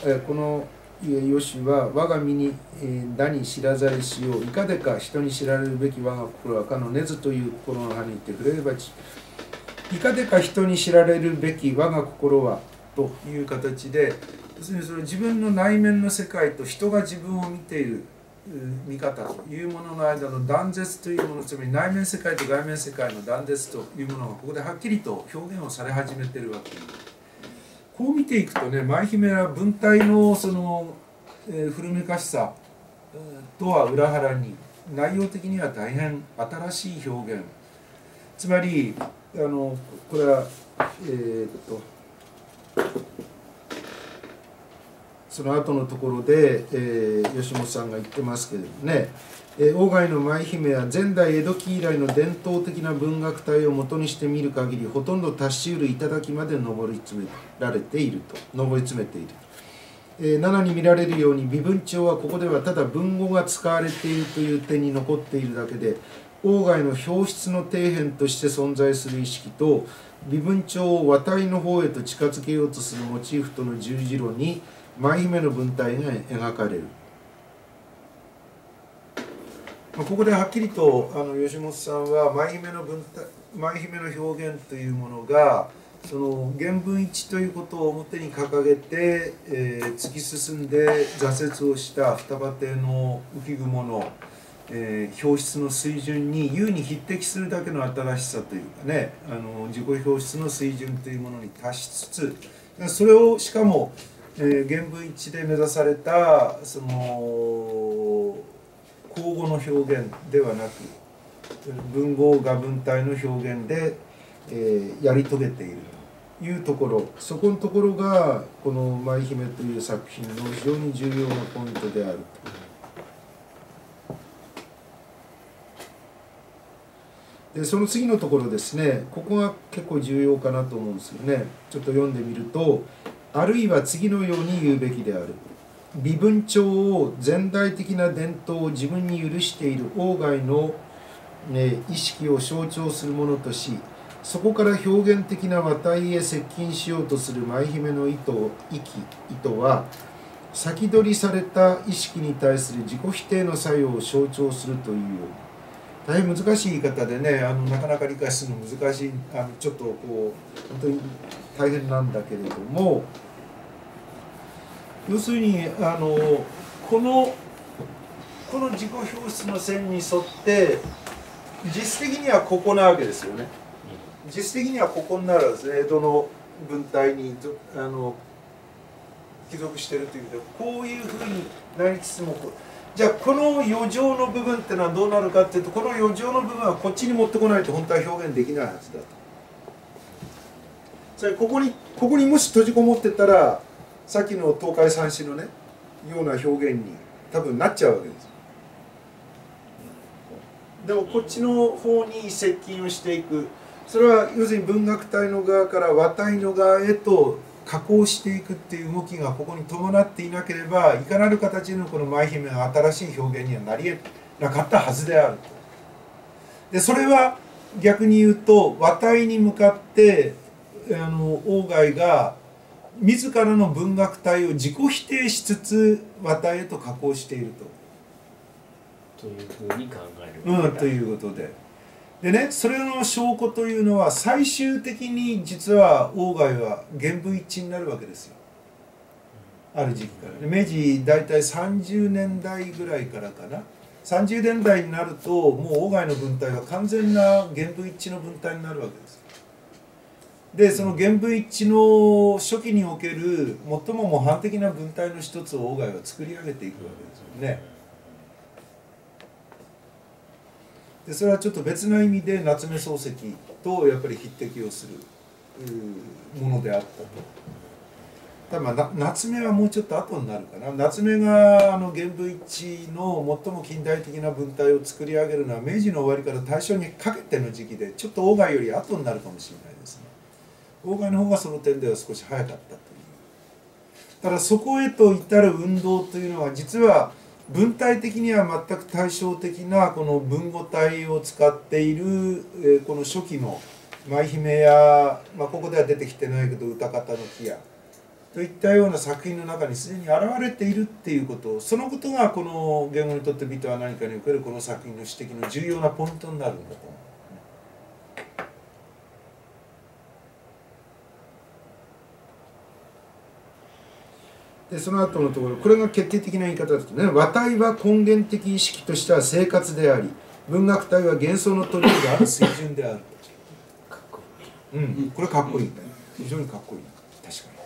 A: 我が身にだに知らざりしよういかでか人に知られるべき我が心はかの根津という心の葉に言ってくれればちいかでか人に知られるべき我が心はという形で要するにその自分の内面の世界と人が自分を見ている見方というものの間の断絶というものつまり内面世界と外面世界の断絶というものがここではっきりと表現をされ始めているわけです。こう見ていくとね舞姫は文体のその、古めかしさとは裏腹に内容的には大変新しい表現つまりこれはその後のところで、吉本さんが言ってますけれどもね鴎外の舞姫は前代江戸期以来の伝統的な文学体を元にして見る限りほとんど達しうる頂まで上り詰めている。7に見られるように微分帳はここではただ文語が使われているという点に残っているだけで鴎外の表出の底辺として存在する意識と微分帳を和体の方へと近づけようとするモチーフとの十字路に舞姫の文体が描かれる。ここではっきりと吉本さんは舞姫の表現というものがその原文一ということを表に掲げて、突き進んで挫折をした双葉亭の浮雲の、表出の水準に優に匹敵するだけの新しさというかね自己表出の水準というものに達しつつそれをしかも、原文一で目指されたその口語の表現ではなく文語画文体の表現で、やり遂げているというところそこのところがこの「舞姫」という作品の非常に重要なポイントであると。でその次のところですねここが結構重要かなと思うんですよね。ちょっと読んでみるとあるいは次のように言うべきである。微分帳を前代的な伝統を自分に許している鴎外の、意識を象徴するものとしそこから表現的な和体へ接近しようとする舞姫の意図は先取りされた意識に対する自己否定の作用を象徴するというように大変難しい言い方でねなかなか理解するの難しいちょっとこう本当に大変なんだけれども要するにこの自己表出の線に沿って実質的にはここなわけですよね。実質的にはここになるんですね江戸の文体に帰属しているということでこういうふうになりつつもじゃあこの余剰の部分っていうのはどうなるかっていうとこの余剰の部分はこっちに持ってこないと本当は表現できないはずだと。それここにもし閉じこもってたらさっきの東海三子のねような表現に多分なっちゃうわけです。でもこっちの方に接近をしていくそれは要するに文学体の側から和体の側へと加工していくっていう動きがここに伴っていなければいかなる形のこの舞姫が新しい表現にはなり得なかったはずであると。でそれは逆に言うと和体に向かって鴎外が自らの文学体を自己否定しつつ和体へと加工していると。
C: というふうに考える。
A: ということで。 でね、それの証拠というのは最終的に実は鴎外は原文一致になるわけですよ。ある時期から明治大体30年代ぐらいからかな、30年代になるともう鴎外の文体は完全な原文一致の文体になるわけです。でその原文一致の初期における最も模範的な文体の一つを鴎外は作り上げていくわけですよね。でそれはちょっと別な意味で夏目漱石とやっぱり匹敵をするものであったと。ただ夏目はもうちょっと後になるかな。夏目が原文一致の最も近代的な文体を作り上げるのは明治の終わりから大正にかけての時期で、ちょっと鴎外より後になるかもしれないですね。鴎外の方がその点では少し早かったという。ただそこへと至る運動というのは実は文体的には全く対照的なこの文語体を使っているこの初期の舞姫や、ここでは出てきてないけど歌方の木やといったような作品の中にすでに現れているっていうこと、そのことがこの言語にとって美とは何かにおけるこの作品の指摘の重要なポイントになるんだと思う。でその後のところ、これが決定的な言い方だとね、和体は根源的意識としては生活であり、文学体は幻想の取り柄である水準である。かっこいい。これかっこいい。非常にかっこいい。確かに。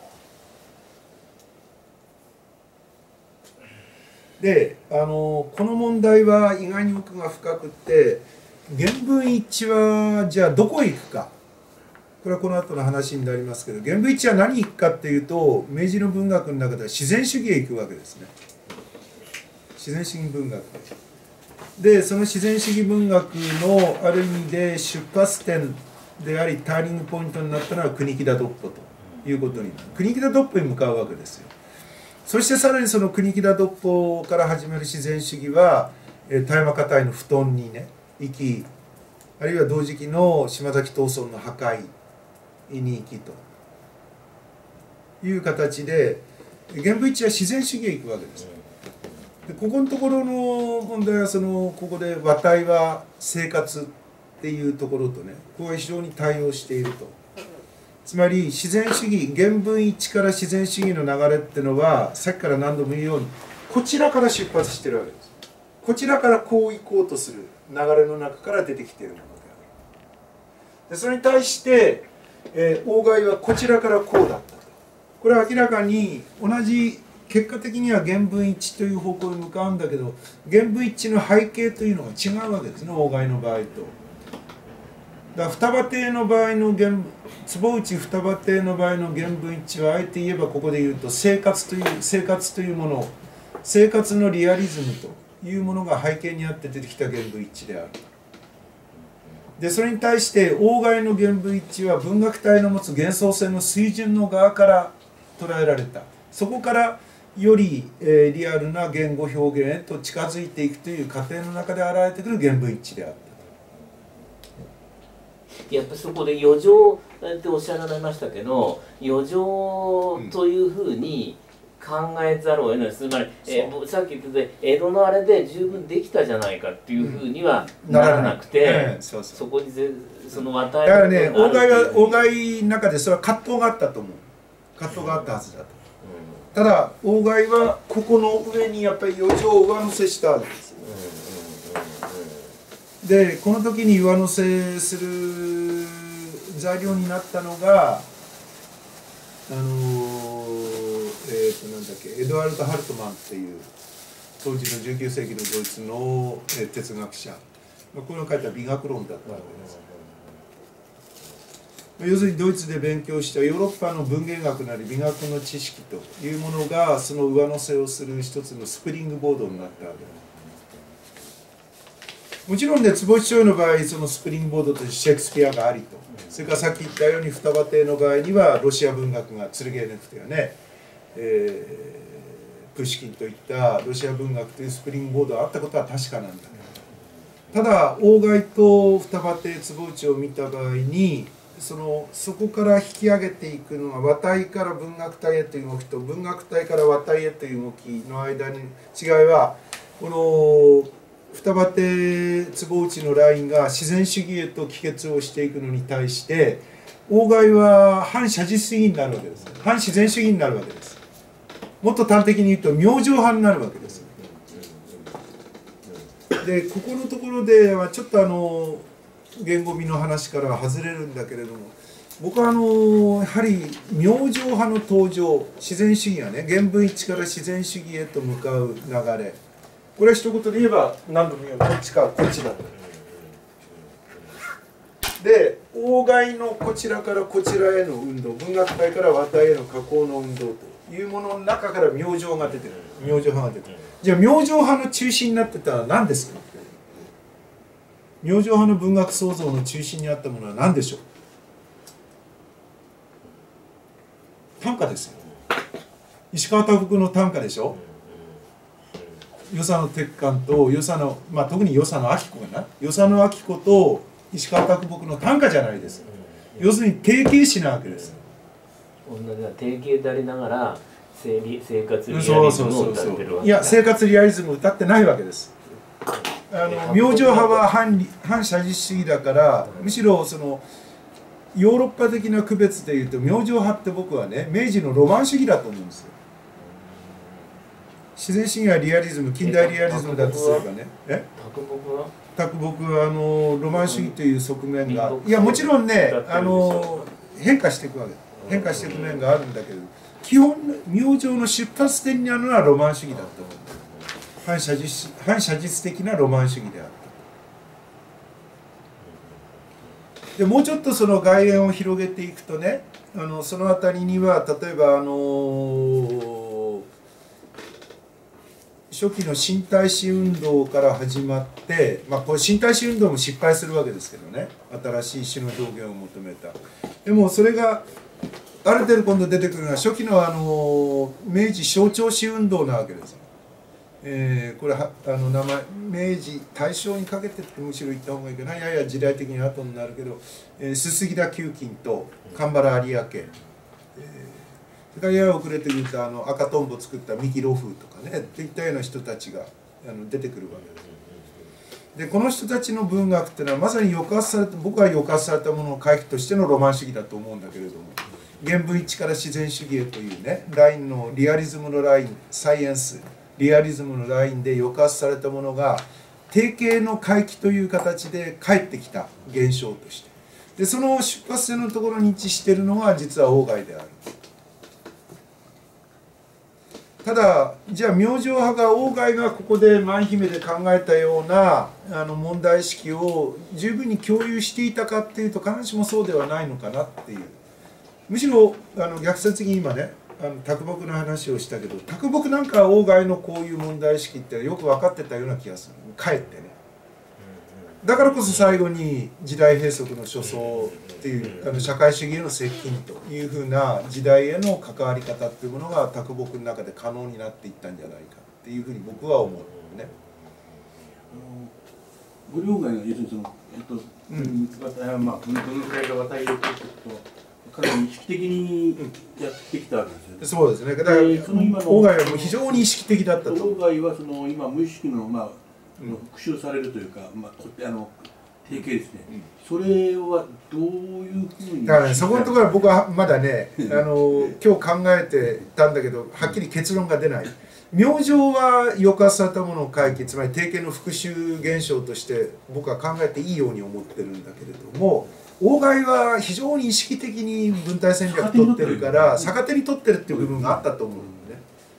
A: でこの問題は意外に奥が深くって、原文一致はじゃあどこへ行くか、これはこの後の話になりますけど、原文一致は何に行くかっていうと、明治の文学の中では自然主義へ行くわけですね。自然主義文学で、その自然主義文学のある意味で出発点でありターニングポイントになったのは国木田独歩ということになる。国木田独歩に向かうわけですよ。そしてさらにその国木田独歩から始める自然主義は田山花袋の布団にね行き、あるいは同時期の島崎藤村の破壊に行きという形で原文一致は自然主義へ行くわけです。でここのところの問題はここで和体は生活っていうところとね、ここが非常に対応していると。つまり自然主義、原文一致から自然主義の流れっていうのはさっきから何度も言うようにこちらから出発してるわけです。こちらからこう行こうとする流れの中から出てきているものである。でそれに対して鴎外はこちらからこうだったと。これは明らかに同じ結果的には原文一致という方向に向かうんだけど、原文一致の背景というのが違うわけですね、鴎外の場合と。だから双葉亭の場合の坪内双葉亭の場合の原文一致はあえて言えばここで言うと生活というもの、生活のリアリズムというものが背景にあって出てきた原文一致である。でそれに対して鴎外の原文一致は文学体の持つ幻想性の水準の側から捉えられた。そこからよりリアルな言語表現へと近づいていくという過程の中で現れてくる原文一致であった。
C: やっぱりそこで余剰っておっしゃられましたけど、余剰というふうに考えざるを得ない。つまり、さっき言った江戸のあれで十分できたじゃないかっていうふうにはならなくて、そこにその和体
A: だからね、鴎外の中でそれは葛藤があったと思う。葛藤があったはずだと。ただ鴎外はここの上にやっぱり余剰を上乗せしたわけです。でこの時に上乗せする材料になったのがなんだっけ、エドワルド・ハルトマンっていう当時の19世紀のドイツの哲学者、これを書いた美学論だったわけです。要するにドイツで勉強したヨーロッパの文芸学なり美学の知識というものがその上乗せをする一つのスプリングボードになったわけです。もちろんね、坪内の場合そのスプリングボードとしてシェイクスピアがありと、それからさっき言ったように双葉亭の場合にはロシア文学がツルゲーネフというね、プッシキンといったロシア文学というスプリングボードがあったことは確かなんだけど、ただ鴎外と双葉亭坪内を見た場合にそこから引き上げていくのが和体から文学体へという動きと文学体から和体へという動きの間に違いは、この双葉亭坪内のラインが自然主義へと帰結をしていくのに対して鴎外は反写実主義になるわけです。反自然主義になるわけです。もっと端的に言うと明星派になるわけです。でここのところではちょっと言語美の話からは外れるんだけれども、僕はやはり明星派の登場、自然主義がね原文一致から自然主義へと向かう流れ、これは一言で言えば何度も言うこっちかこっちだと。で鴎外のこちらからこちらへの運動、文学界から和体への加工の運動というものの中から明星が出てる、明星派が出てる。じゃあ明星派の中心になってたのは何ですか。明星派の文学創造の中心にあったものは何でしょう。短歌ですよ。石川啄木の短歌でしょ。与謝野鉄幹と与謝野、特に与謝野明子かな、与謝野明子と石川啄木の短歌じゃないですか。要するに定型詩なわけです。
C: 同じな定型でありながら生活リアリズムを歌ってるわけ。
A: いや生活リアリズムを歌ってないわけです。明星派は反写実主義だから、むしろそのヨーロッパ的な区別でいうと明星派って僕はね明治のロマン主義だと思うんですよ。自然主義はリアリズム、近代リアリズムだとすればね。啄木はロマン主義という側面が、いやもちろんね変化していくわけ、変化していく面があるんだけど、基本明星の出発点にあるのはロマン主義だと思う。反写実的なロマン主義であった。でもうちょっとその外縁を広げていくとね、その辺りには例えば初期の新大使運動から始まって、これ新大使運動も失敗するわけですけどね、新しい詩の表現を求めた。でもそれがある程度今度出てくるのは初期の明治象徴詩運動なわけです。これ名前明治大正にかけてってむしろ言った方がいいかな、やや時代的に後になるけど、すすぎだ球菌と神原有明、それからやや遅れてくると赤とんぼ作った三木露風とかねっていったような人たちが出てくるわけです。でこの人たちの文学っていうのはまさに抑圧された、僕は抑圧されたものの回帰としてのロマン主義だと思うんだけれども、原文一致から自然主義へというねラインのリアリズムのライン、サイエンスリアリズムのラインで抑圧されたものが定型の回帰という形で帰ってきた現象として、でその出発点のところに位置しているのが実は鴎外である。ただじゃあ明星派が鴎外がここで舞姫で考えたような問題意識を十分に共有していたかっていうと必ずしもそうではないのかなっていう。むしろ逆説的に今ね啄木の話をしたけど、啄木なんか鴎外のこういう問題意識ってよく分かってたような気がする、かえってね。だからこそ最後に時代閉塞の初相っていう社会主義への接近というふうな時代への関わり方っていうものが啄木の中で可能になっていったんじゃないかっていうふうに僕は思うね。
F: ご両外が要するにそのどのくらいが渡りを取っていくと。かなり意識的にやってきたわけですよね。
A: そうですね。だから鴎外はもう非常に意識的だったと。
F: 鴎外はその今無意識の復習されるというか定型ですね。それはどういうふうに。
A: だからねそこのところは僕はまだね今日考えてたんだけどはっきり結論が出ない。明星は抑圧されたものを回帰、つまり定型の復習現象として僕は考えていいように思ってるんだけれども。鴎外は非常に意識的に文体戦略取ってるから逆手に取ってるっていう部分があったと思うんで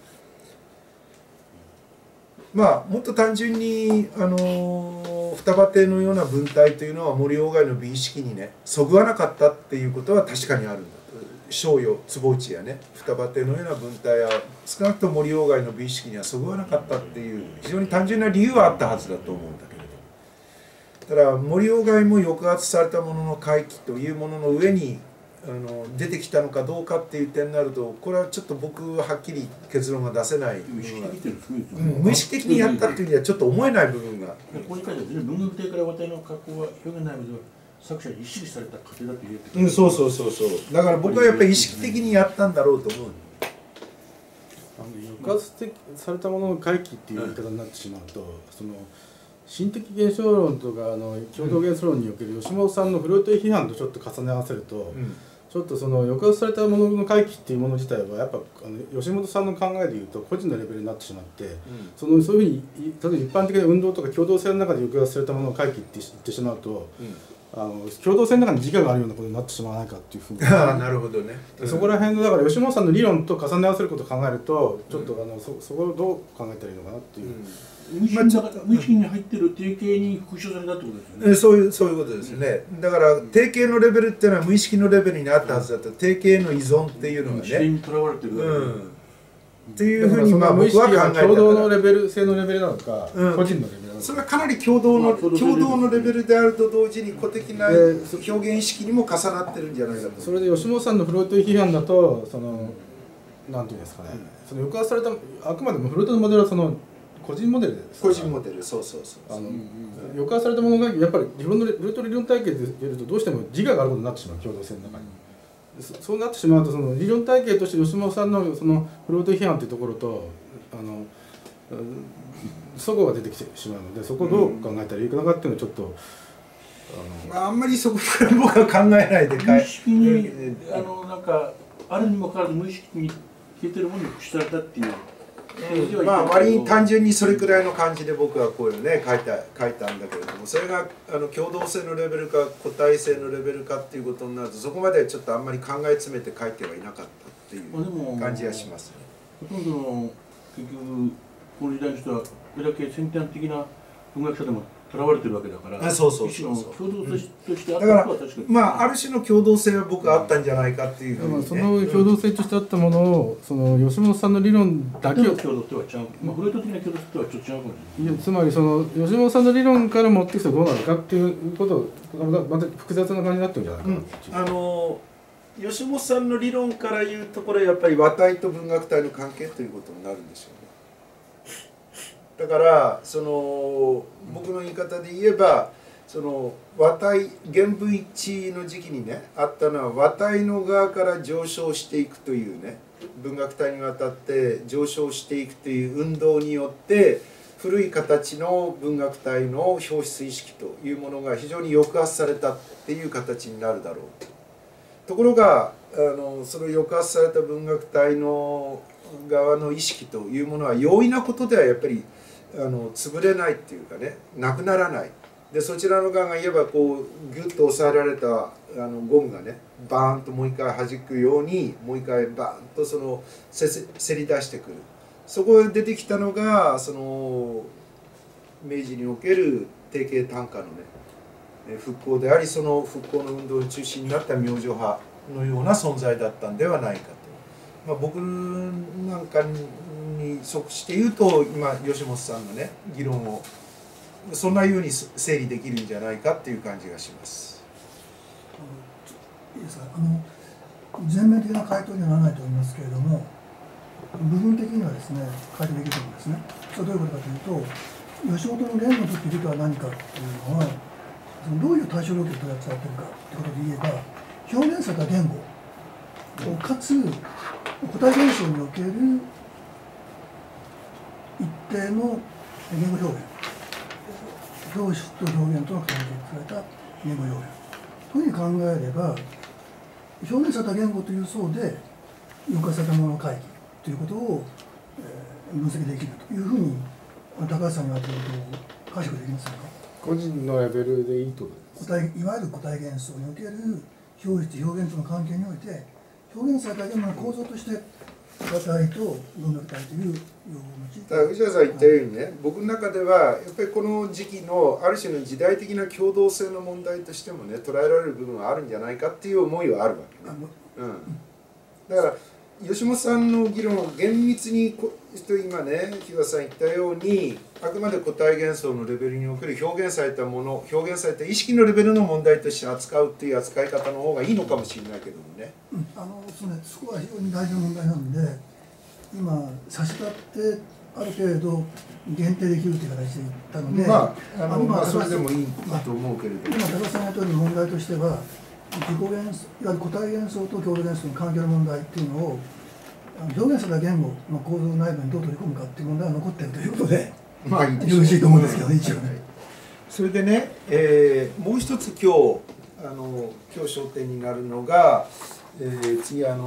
A: ね。もっと単純に双葉亭のような文体というのは森鴎外の美意識にねそぐわなかったっていうことは確かにあるんだと。逍遙坪内やね双葉亭のような文体は少なくとも森鴎外の美意識にはそぐわなかったっていう非常に単純な理由はあったはずだと思うんだけど。だから森鴎外も抑圧されたものの回帰というものの上に出てきたのかどうかっていう点になるとこれはちょっと僕ははっきり結論が出せない部分が無意識的にやったっていうにはちょっと思えない部分が。
F: ここに書いてある文学亭から渡りの格好は表現ないのでは作者に意識された過程だと言えて
A: そうだから僕はやっぱり意識的にやったんだろうと思う。
D: 抑圧されたものの回帰っていう言い方になってしまうと心的現象論とか共同現象論における吉本さんのフロイト批判とちょっと重ね合わせると、ちょっとその抑圧されたものの回帰っていうもの自体はやっぱ吉本さんの考えでいうと個人のレベルになってしまって、そういうふうに例えば一般的な運動とか共同性の中で抑圧されたものの回帰って言ってしまうと、共同性の中に自我があるようなことになってしまわないかっていうふうに
A: なるほどね、
D: そこら辺のだから吉本さんの理論と重ね合わせることを考えるとちょっとそこをどう考えたらいいのかなっていう。
F: 無意識に入ってる定型に復唱されたってことですよね。
A: そういうことですね。だから定型のレベルっていうのは無意識のレベルにあったはずだった。定型への依存っていうのがね。
F: 自然にとらわれてる。
A: っていうふうに僕は考えたから。
D: 共同のレベル、性のレベルなのか、個人のレベルなのか。
A: それはかなり共同のレベルであると同時に個的な表現意識にも重なってるんじゃないかと。
D: それで吉本さんのフロイト批判だとなんていうんですかね。その抑圧されたあくまでもフロイトのモデルは個人モデルです。
A: 個人モデル、そう。
D: 抑圧されたものがやっぱりフロイト理論体系でやるとどうしても自我があることになってしまう、共同性の中に。そうなってしまうと理論体系として吉本さんのフロイト批判というところと齟齬が出てきてしまうので、そこをどう考えたらいいかなっていうのはちょっと
A: あんまりそこから僕は考えないで
F: 無意識になんかあるにもかかわらず無意識に消えてるものに復習されたっていう。
A: 割に単純にそれくらいの感じで僕はこういうのね書いたんだけれども、それが共同性のレベルか個体性のレベルかっていうことになるとそこまでちょっとあんまり考え詰めて書いてはいなかったっていう感じがしますね。
F: ほとんどの結局この時代の人はこれだけ先端的な文学者でもとらわれてるわけだから、
A: そう
F: 一種の共同性としてあった
A: だから
F: ことは確かに、
A: ある種の共同性は僕はあったんじゃないかっていうふうに、ね、
D: その共同性としてあったものを吉本さんの理論だけを
F: 共同性は違う、フロイト的な共同性とはちょっと違うかもしれない。
D: つまり吉本さんの理論から持ってきたらどうなるかっていうことをまた複雑な感じになってるんじゃないかな、
A: 吉本さんの理論から言うとこれやっぱり和体と文学体の関係ということになるんでしょうね。だから僕の言い方で言えば和体原文一致の時期にねあったのは和体の側から上昇していくというね、文学体にわたって上昇していくという運動によって古い形の文学体の表出意識というものが非常に抑圧されたっていう形になるだろうところがその抑圧された文学体の側の意識というものは容易なことではやっぱり潰れないっていうかね、なくならない。でそちらの側が言えばこうギュッと押さえられたゴムがねバーンともう一回弾くようにもう一回バーンとせり出してくる。そこで出てきたのが明治における定型短歌のね復興であり、その復興の運動の中心になった明星派のような存在だったんではないかと。僕なんかに即して言うと今吉本さんのね議論をそんなように整理できるんじゃないかっていう感じがします。
G: いいですか、全面的な回答にはならないと思いますけれども、部分的にはですね回答できると思うんですね。それはどういうことかというと、吉本の言語ということは何かというのはどういう対象領域を取り扱っているかということで言えば、表現された言語かつ個体現象における一定の言語表現、表出と表現との関係された言語表現というふうに考えれば、表現された言語という層で抑圧されたものの回帰ということを分析できるというふうに高橋さんに言われていることを解釈できますか。
D: 個人のレベルでいいと
G: いわゆる個体現象における表出表現との関係において、表現された言語の構造として和体と文学体という用語を用いて、
A: 藤田さん言ったようにね、僕の中ではやっぱりこの時期のある種の時代的な共同性の問題としてもね捉えられる部分はあるんじゃないかっていう思いはあるわけね。だから吉本さんの議論を厳密に今ね日和さん言ったようにあくまで個体幻想のレベルにおける表現されたもの、表現された意識のレベルの問題として扱うっていう扱い方の方がいいのかもしれないけどもね。
G: そこは非常に大事な問題なんで、今差し立ってある程度限定できるという形で言ったので、
A: それでもいいと思うけれども、
G: 今高田さんが言ったように問題としては自己幻想、いわゆる個体幻想と共同幻想の関係の問題っていうのを表現された言語の構造内部にどう取り込むかっていう問題が残っているということで、よろしいと思うんですけどね、一応ね。
A: それでね、もう一つ今日焦点になるのが、次引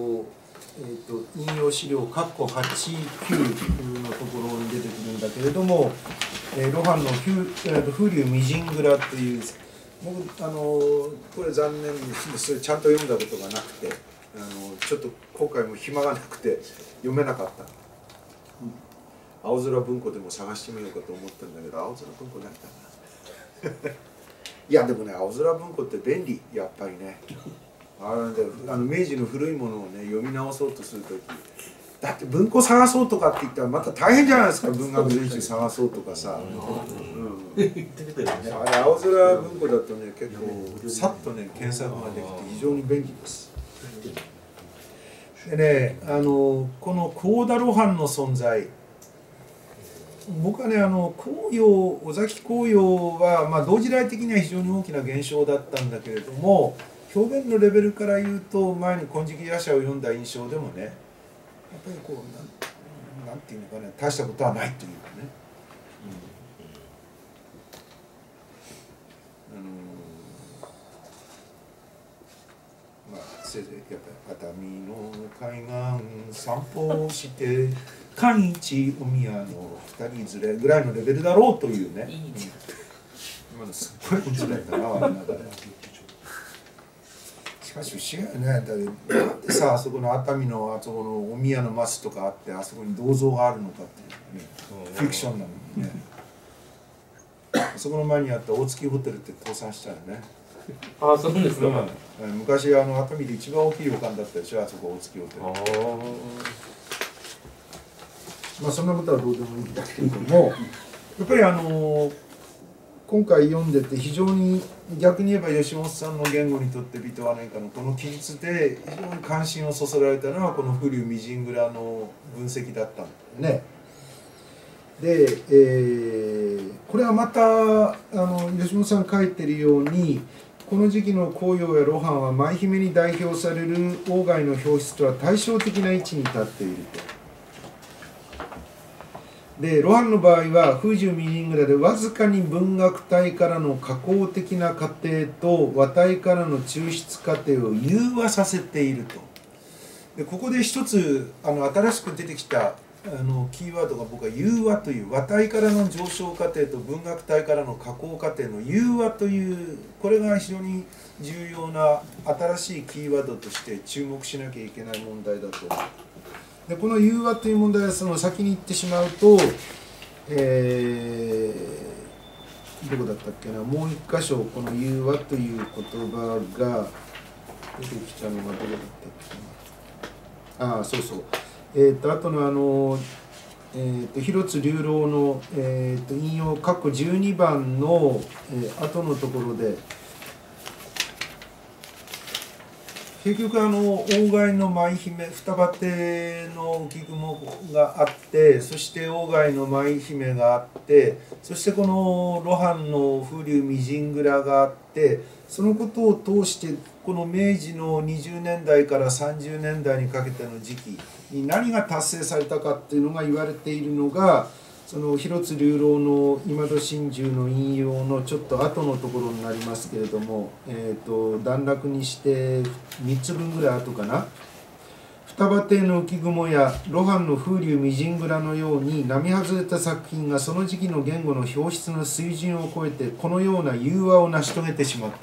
A: 用資料括弧8、9のところに出てくるんだけれども、露伴の風流未人蔵という、僕これ残念にそれちゃんと読んだことがなくて、ちょっと今回も暇がなくて読めなかった。青空文庫でも探してみようかと思ったんだけど、青空文庫ないかな。いやでもね、青空文庫って便利、やっぱりね。明治の古いものをね読み直そうとするとき、だって文庫探そうとかって言ったらまた大変じゃないですか。文学全集探そうとかさ、あれ青空文庫だとね結構さっとね検索ができて非常に便利です。でね、この幸田露伴の存在、僕はね尾崎紅葉は、まあ、同時代的には非常に大きな現象だったんだけれども、表現のレベルから言うと前に「金色夜叉」を読んだ印象でもね、やっぱりこうなんていうのかね、大したことはないというかね、まあせいぜいやっぱり熱海の海岸散歩して寛一お宮の二人連れぐらいのレベルだろうというね。今のすっごい面白いんだな、我々。しかし不思議やね。なんでさ、あそこの熱海のあそこのお宮の松とかあってあそこに銅像があるのかっていうね、フィクションなのにね。あそこの前にあった大月ホテルって倒産したよね。
C: ああ、そうですね。
A: 昔熱海で一番大きい旅館だったでしょ、あそこ大月ホテル。まあそんなことはどうでもいいんだけれども、やっぱり今回読んでて非常に逆に言えば吉本さんの言語にとってビトワネンカのこの記述で非常に関心をそそられたのはこの風流未人蔵の分析だったんだよね。で、これはまた吉本さん書いてるように、この時期の紅葉や露伴は舞姫に代表される外の表出とは対照的な位置に立っていると。で露伴の場合は風流未人蔵でわずかに文学体からの加工的な過程と和体からの抽出過程を融和させていると。でここで一つ新しく出てきたキーワードが僕は融和という和体からの上昇過程と文学体からの加工過程の融和という、これが非常に重要な新しいキーワードとして注目しなきゃいけない問題だと思う。でこの融和という問題はその先に言ってしまうと、どこだったっけな、もう一箇所この融和という言葉が出てきたのがどこだったっけな。ああそうそう、あとの広津龍郎の、引用括弧12番の、後のところで結局鴎外の舞姫双葉亭の浮雲があって、そして鴎外の舞姫があって、そしてこの露伴の風流未人蔵があって、そのことを通してこの明治の20年代から30年代にかけての時期に何が達成されたかっていうのが言われているのが、その広津龍郎の今戸心中の引用のちょっと後のところになりますけれども、段落にして3つ分ぐらい後かな。双葉亭の浮雲や露伴の風流未人蔵のように並外れた作品がその時期の言語の表出の水準を超えてこのような融和を成し遂げてしまった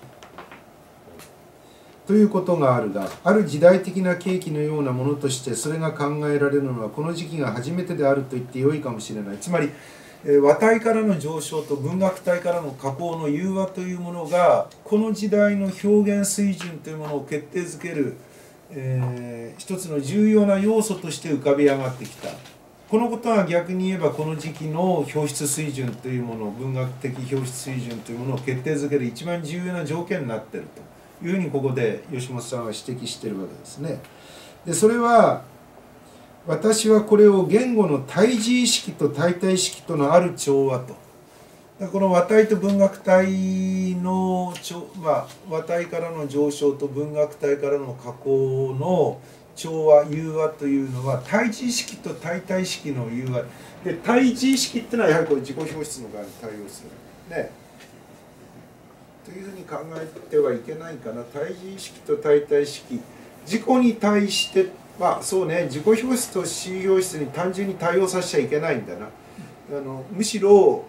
A: ということがあるが、ある時代的な契機のようなものとしてそれが考えられるのはこの時期が初めてであると言ってよいかもしれない。つまり和体からの上昇と文学体からの加工の融和というものがこの時代の表現水準というものを決定づける、一つの重要な要素として浮かび上がってきた。このことは逆に言えばこの時期の表出水準というもの、文学的表出水準というものを決定づける一番重要な条件になっているというふうにここで吉本さんは指摘しているわけですね。でそれは私はこれを言語の対峙意識と対体意識とのある調和と。この和体と文学体の、和体からの上昇と文学体からの加工の調和融和というのは対峙意識と対体意識の融和で、対峙意識っていうのはやはりこれ自己表出の側に対応する。 ねというふうに考えてはいけないかな。対峙意識と対体意識、自己に対してまあそうね、自己表出と私表出に単純に対応させちゃいけないんだな。むしろ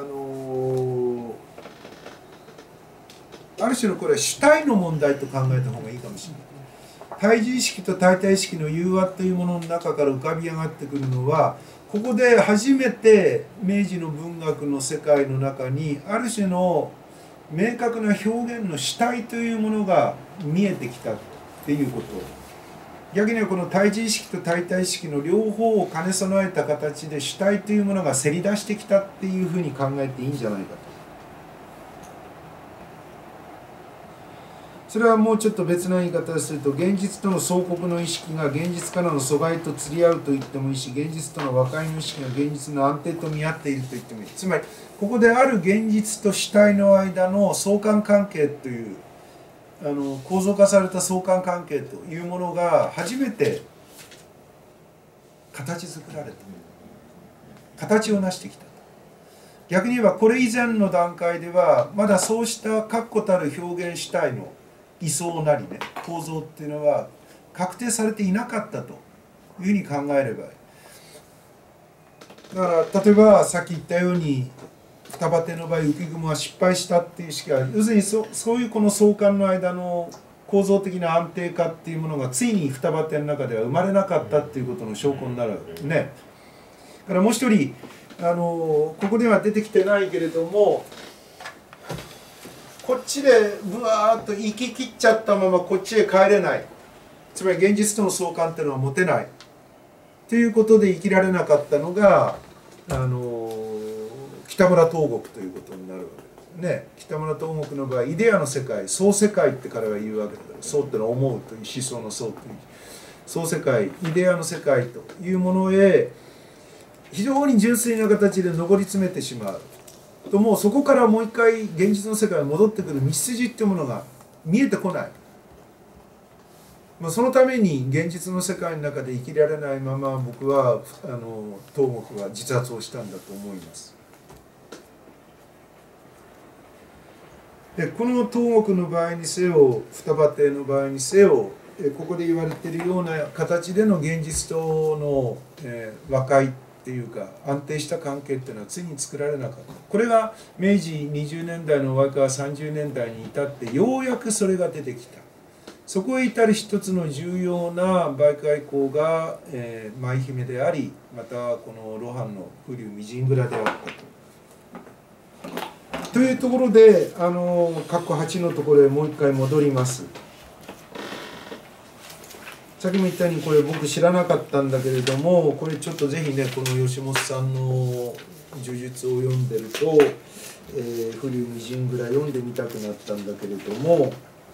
A: ある種のこれは主体の問題と考えた方がいいかもしれない。対峙意識と対体意識の融和というものの中から浮かび上がってくるのは、ここで初めて明治の文学の世界の中にある種の明確な表現の主体というものが見えてきたっていうこと。逆にはこの対峙意識と対体意識の両方を兼ね備えた形で主体というものがせり出してきたっていうふうに考えていいんじゃないかと。それはもうちょっと別な言い方をすると、現実との相国の意識が現実からの阻害と釣り合うと言ってもいいし、現実との和解の意識が現実の安定と見合っていると言ってもいい。つまりここである現実と主体の間の相関関係という構造化された相関関係というものが初めて形作られた、形を成してきた。逆に言えばこれ以前の段階ではまだそうした確固たる表現主体の位相なりね、構造っていうのは確定されていなかったというふうに考えればいい。だから例えばさっき言ったように双葉亭の場合浮雲は失敗したっていう意識が、要するにそういうこの相関の間の構造的な安定化っていうものがついに双葉亭の中では生まれなかったっていうことの証拠になるわけですね。だからもう一人ここでは出てきてないけれども、こっちでブワーッと行き切っちゃったままこっちへ帰れない、つまり現実との相関っていうのは持てないということで生きられなかったのが北村東国ということになるわけですね。北村東国の場合イデアの世界、創世界って彼は言うわけだから、創ってのは思うという思想の創という創世界、イデアの世界というものへ非常に純粋な形で上り詰めてしまうと、もうそこからもう一回現実の世界に戻ってくる道筋っていうものが見えてこない。そのために現実の世界の中で生きられないまま僕は東国は自殺をしたんだと思います。でこの東国の場合にせよ双葉亭の場合にせよ、ここで言われているような形での現実との和解っていうか安定した関係っていうのはついに作られなかった。これが明治20年代の終わりから30年代に至ってようやくそれが出てきた。そこへ至る一つの重要な媒介項が、舞姫であり、またこの露伴の風流微塵蔵であったと。というところで括弧8のところへもう一回戻ります。さっきも言ったようにこれ僕知らなかったんだけれども、これちょっとぜひねこの吉本さんの叙述を読んでると「風流微塵蔵」読んでみたくなったんだけれども、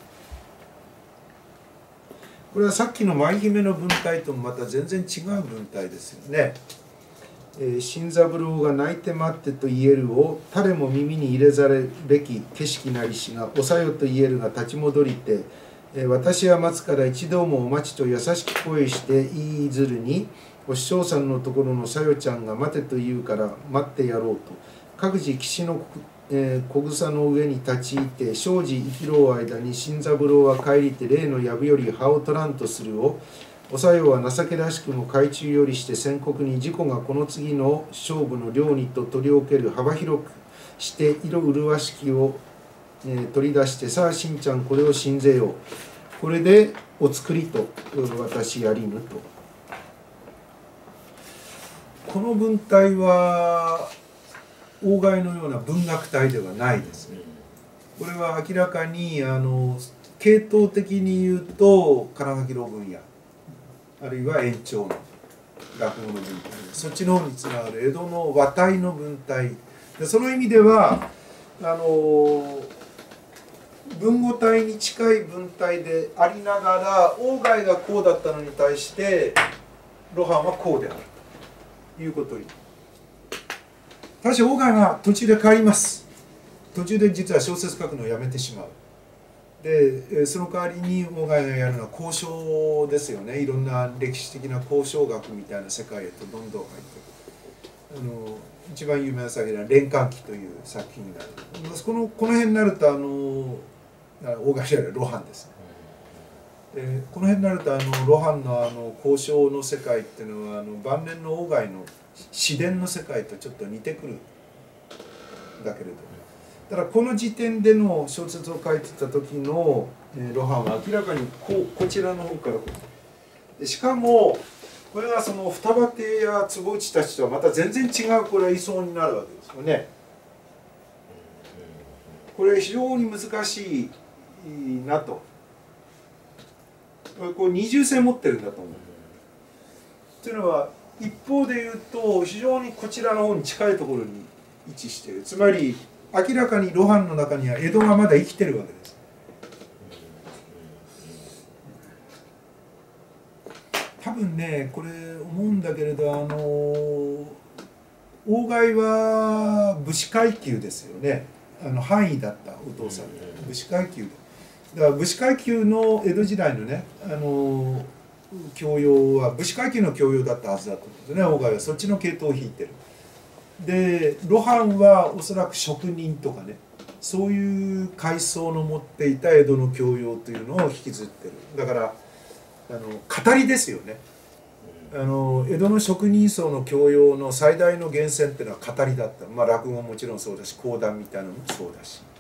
A: これはさっきの舞姫の文体ともまた全然違う文体ですよね。新三郎が泣いて待ってと言えるを誰も耳に入れざるべき景色なりしがおさよと言えるが立ち戻りて、私は待つから一度もお待ちと優しき声して言いずるに、お師匠さんのところのさよちゃんが待てと言うから待ってやろうと各自岸の小草の上に立ち入って生じ生きろう間に新三郎は帰りて例の藪より葉を取らんとするを、おさよは情けらしくも海中よりして宣告に自己がこの次の勝負の領にと取り置ける幅広くして色麗しきを、取り出して、さあしんちゃんこれを信ぜよう、これでお作りと私やりぬと。この文体は鴎外のような文学体ではないですね。これは明らかに系統的に言うと金垣論文やあるいは延長の落語の文体、そっちの方につながる江戸の和体の文体で、その意味では文語体に近い文体でありながら鴎外がこうだったのに対して露伴はこうであるということに。ただし鴎外が途中で変わります。途中で実は小説書くのをやめてしまう。でその代わりに鴎外がやるのは交渉ですよね。いろんな歴史的な交渉学みたいな世界へとどんどん入っていく。 一番有名な作品は「連環記」という作品になる。この辺になると大頭より露伴です。この辺になると露伴の交渉の世界っていうのは晩年の外の詩伝の世界とちょっと似てくるんだけれど、だからこの時点での小説を書いてた時の露伴は明らかにこちらの方からで、しかもこれがその双葉亭や坪内たちとはまた全然違うこれは位相になるわけですよね。これ非常に難しいなと。こう二重性持ってるんだと思う。というのは一方で言うと非常にこちらの方に近いところに位置している。つまり明らかに露伴の中には江戸がまだ生きてるわけです。多分ねこれ思うんだけれど鴎外は武士階級ですよね。範囲だったお父さん武士階級で。だから武士階級の江戸時代のね教養は武士階級の教養だったはずだと思うんですね。鴎外はそっちの系統を引いてる。で露伴はおそらく職人とかねそういう階層の持っていた江戸の教養というのを引きずってる。だから語りですよね。江戸の職人層の教養の最大の源泉っていうのは語りだった。まあ落語ももちろんそうだし講談みたいなのもそうだし。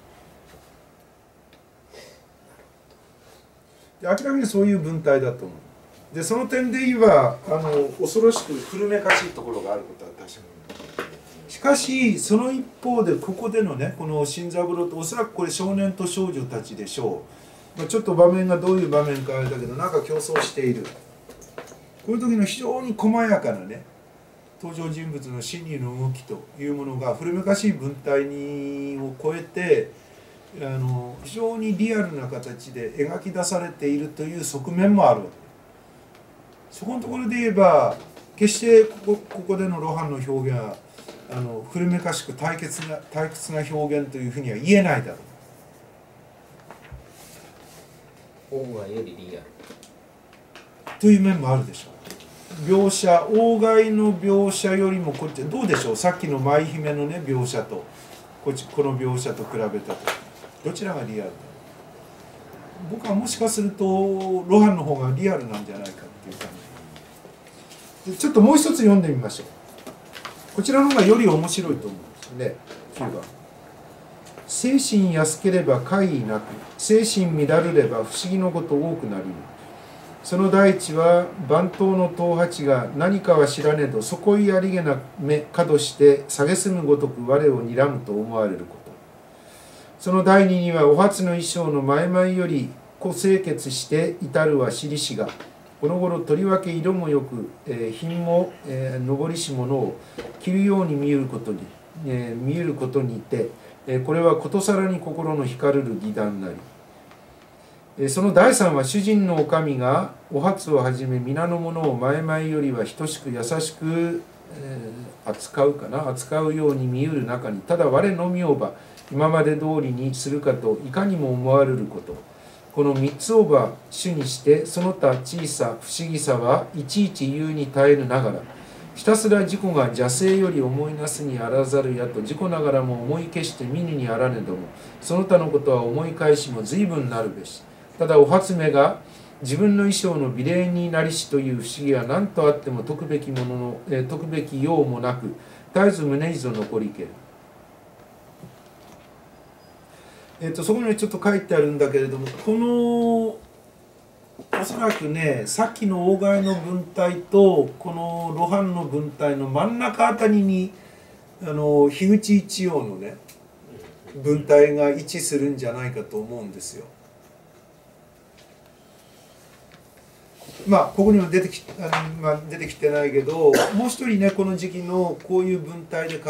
A: で明らかにそういう文体だと思う。でその点で言えば恐ろしく古めかしいところがあることは確かに。しかしその一方でここでのねこの新三郎とおそらくこれ少年と少女たちでしょう。まあ、ちょっと場面がどういう場面かあれだけどなんか競争している。こういう時の非常に細やかなね登場人物の心理の動きというものが古めかしい文体を超えて非常にリアルな形で描き出されているという側面もあるわけ。そこのところで言えば決してここでの露伴の表現は古めかしく退屈な表現というふうには言えないだろう。
C: 鴎外よりリアル
A: という面もあるでしょう。描写鴎外の描写よりもこっちどうでしょう。さっきの舞姫のね描写とこの描写と比べたとどちらがリアルだろう。僕はもしかすると露伴の方がリアルなんじゃないかっていう感じで、ちょっともう一つ読んでみましょう。こちらの方がより面白いと思うんですね。9番。精神安ければ怪異なく、精神乱るれば不思議のこと多くなりぬ。その第一は番頭の頭八が何かは知らねど底いありげな目かどして蔑むごとく我を睨むと思われること。その第二にはお初の衣装の前々より古清潔して至るは印がこの頃とりわけ色もよく、品も、上りしものを着るように見えることにて、これはことさらに心の光るる義談なり。その第三は主人の女将がお初をはじめ皆の者を前々よりは等しく優しく、扱うように見える中にただ我のみをば今まで通りにするかといかにも思われること。この三つをば主にしてその他小さ不思議さはいちいち言うに耐えるながらひたすら自己が邪性より思いなすにあらざるやと自己ながらも思い消して見ぬにあらねどもその他のことは思い返しも随分なるべし。ただお初目が自分の衣装の美麗になりしという不思議は何とあっても解くべきようもなく絶えず胸に残りける。そこにちょっと書いてあるんだけれどもこのおそらくねさっきの鴎外の文体とこの露伴の文体の真ん中あたりに樋口一葉のね文体が位置するんじゃないかと思うんですよ。まあここにも出てきてないけどもう一人ねこの時期のこういう文体で優れ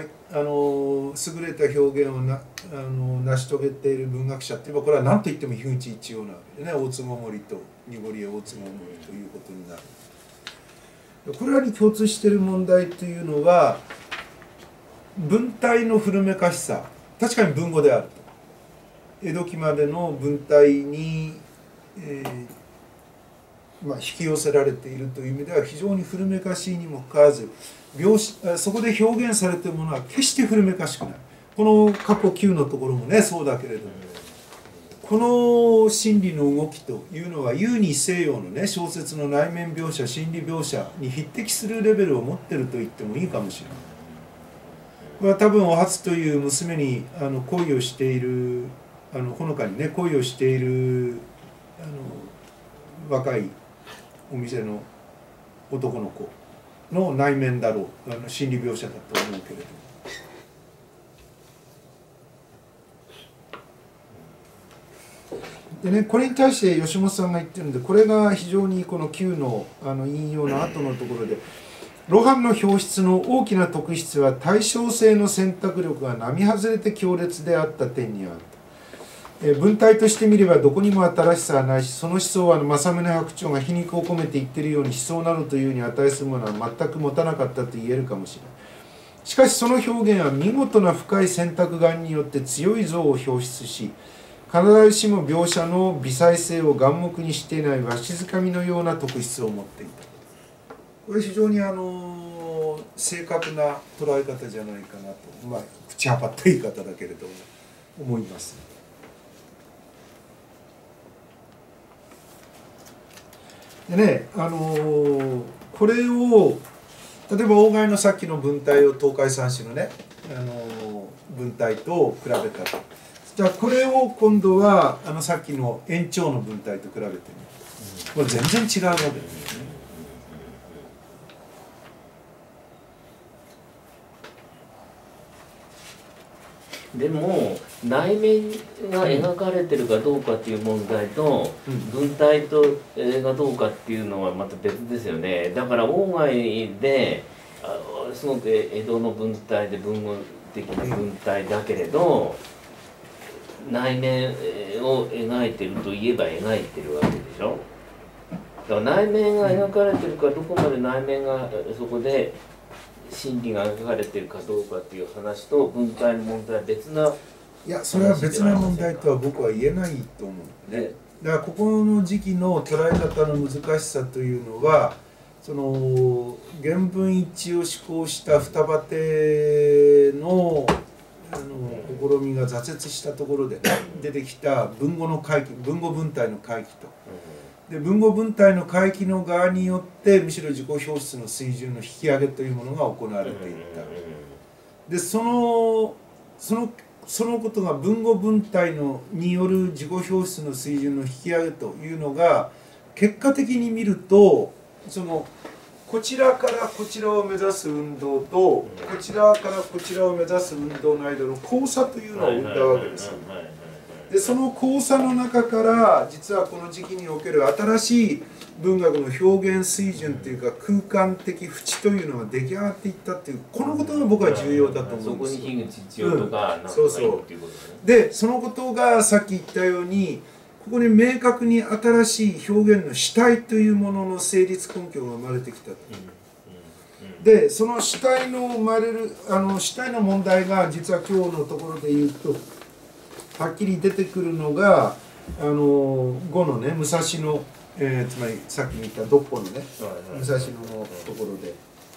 A: た表現を成し遂げている文学者っていえばこれは何と言っても樋口一葉なわけでね大坪森と濁りや大坪森ということになる。これらに共通している問題というのは文体の古めかしさ確かに文語であると江戸期までの文体に、 引き寄せられているという意味では非常に古めかしいにもかかわらずそこで表現されているものは決して古めかしくない。この過去9のところもねそうだけれども、この心理の動きというのは優に西洋のね小説の内面描写心理描写に匹敵するレベルを持っていると言ってもいいかもしれない。これは多分お初という娘に恋をしているほのかにね恋をしている若いお店の男の子の内面だろう心理描写だと思うけれど。でね、これに対して吉本さんが言ってるんで、これが非常にこの9の引用の後のところで、露伴の表出の大きな特質は対称性の選択力が並外れて強烈であった点にある。文体として見ればどこにも新しさはないし、その思想は政宗白鳥が皮肉を込めて言っているように思想などというに値するものは全く持たなかったと言えるかもしれない。しかしその表現は見事な深い選択眼によって強い像を表出し、必ずしも描写の微細性を眼目にしていないわしづかみのような特質を持っていた。これ非常に正確な捉え方じゃないかなと、口はばった言い方だけれども思います。でね、これを例えば鴎外のさっきの文体を東海三種のね文体と比べたと。じゃあこれを今度はさっきの延長の文体と比べてみる。これ全然違うわけですよね。
C: でも内面が描かれてるかどうかっていう問題と、文体とがどうかっていうのはまた別ですよね。だから鴎外ですごく江戸の文体で文語的な文体だけれど、内面を描いてるといえば描いてるわけでしょ。だから内面が描かれてるか、どこまで内面がそこで心理が描かれてるかどうかっていう話と文体の問題は別な。
A: いや、それは別な問題とは僕は言えないと思うね。だからここの時期の捉え方の難しさというのは、その原文一致を施行した二葉亭の試みが挫折したところで、ね、出てきた文語の回帰、文語文体の回帰と。で文語文体の回帰の側によってむしろ自己表出の水準の引き上げというものが行われていった。でそのことが文語文体による自己表出の水準の引き上げというのが結果的に見るとこちらからこちらを目指す運動とこちらからこちらを目指す運動の間の交差というのを生んだわけですよ。でその交差の中から実はこの時期における新しい文学の表現水準というか空間的縁というのが出来上がっていったっていうこのことが僕は重要だと思うんですよ。
C: そこに樋口千代とかなんかいるっていうことですね。
A: でそのことがさっき言ったようにここに明確に新しい表現の主体というものの成立根拠が生まれてきたと。でその主体の生まれる主体の問題が実は今日のところで言うとはっきり出てくるのが5のね武蔵野、つまりさっき言った独歩のね武蔵野のところで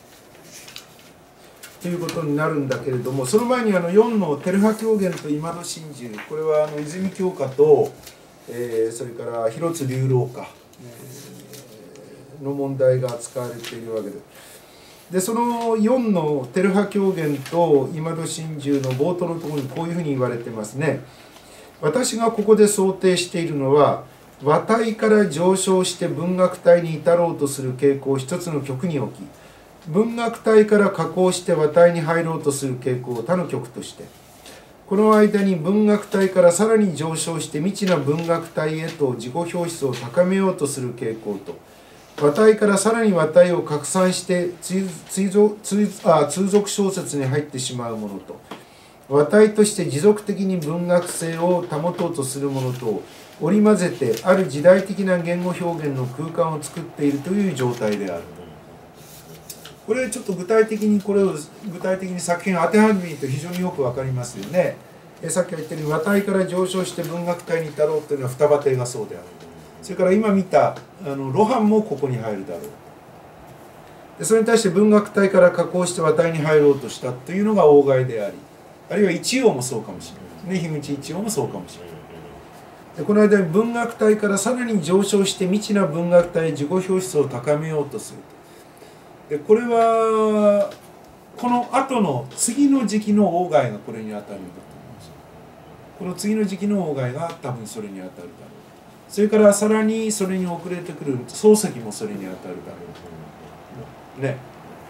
A: ということになるんだけれども、その前に4の照葉狂言と今戸真珠、これは泉鏡花と、それから広津流郎花、の問題が扱われているわけです。でその4の照葉狂言と今戸真珠の冒頭のところにこういうふうに言われてますね。私がここで想定しているのは和体から上昇して文学体に至ろうとする傾向を一つの極に置き、文学体から下降して和体に入ろうとする傾向を他の極として、この間に文学体からさらに上昇して未知な文学体へと自己表出を高めようとする傾向と、和体からさらに和体を拡散して通俗小説に入ってしまうものと、和体として持続的に文学性を保とうとするものとを織り交ぜてある時代的な言語表現の空間を作っているという状態である。これちょっと具体的に作品を当てはめると非常によくわかりますよね。さっき言ったように和体から上昇して文学体に至ろうというのは二葉亭がそうである。 それから今見た露伴もここに入るだろう。でそれに対して文学体から加工して話題に入ろうとしたというのが鴎外であり、あるいは一葉もそうかもしれないね、樋口一葉もそうかもしれない。でこの間に文学体からさらに上昇して未知な文学体へ自己表出を高めようとすると。でこれはこの後の次の時期の鴎外がこれに当たるんだと思います。この次の時期の鴎外が多分それに当たるだろう。それからさらにそれに遅れてくる漱石もそれに当たるだろうね。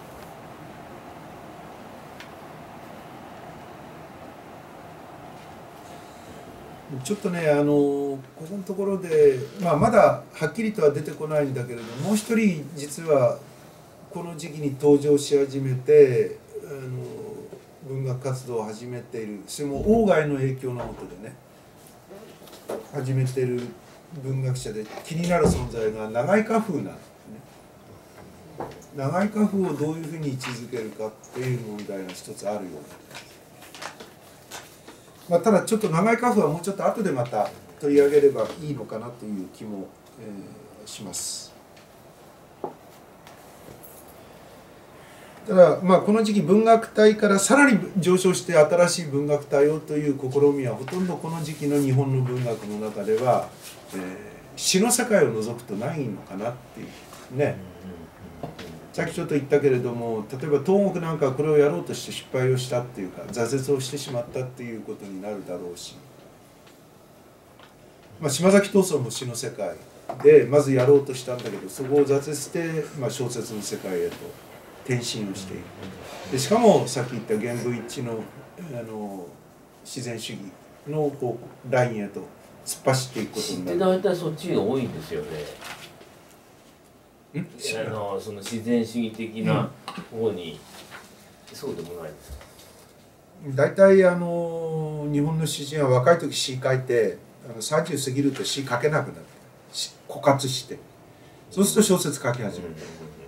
A: ちょっとねここのところで、まだはっきりとは出てこないんだけれども、もう一人実はこの時期に登場し始めて文学活動を始めている、それも鴎外の影響のもとでね始めている文学者で気になる存在が長井家風なんですね。長井家風をどういうふうに位置づけるかっていう問題が一つあるような。ただちょっと長井家風はもうちょっと後でまた取り上げればいいのかなという気も、します。ただこの時期文学体からさらに上昇して新しい文学体をという試みはほとんどこの時期の日本の文学の中では、詩の世界を除くとないのかなっていうね。さっきちょっと言ったけれども、例えば東国なんかはこれをやろうとして失敗をしたっていうか挫折をしてしまったっていうことになるだろうし、島崎藤村も詩の世界でまずやろうとしたんだけど、そこを挫折して、小説の世界へと転身をしている。でしかもさっき言った原文一致の自然主義のラインへと突っ走っていくことになる。
C: 大体そっちが多いんですよね。その自然主義的な方に、そうでもないですか。
A: 大体日本の詩人は若い時詩書いて30過ぎると詩書けなくなる、枯渇して、そうすると小説書き始める。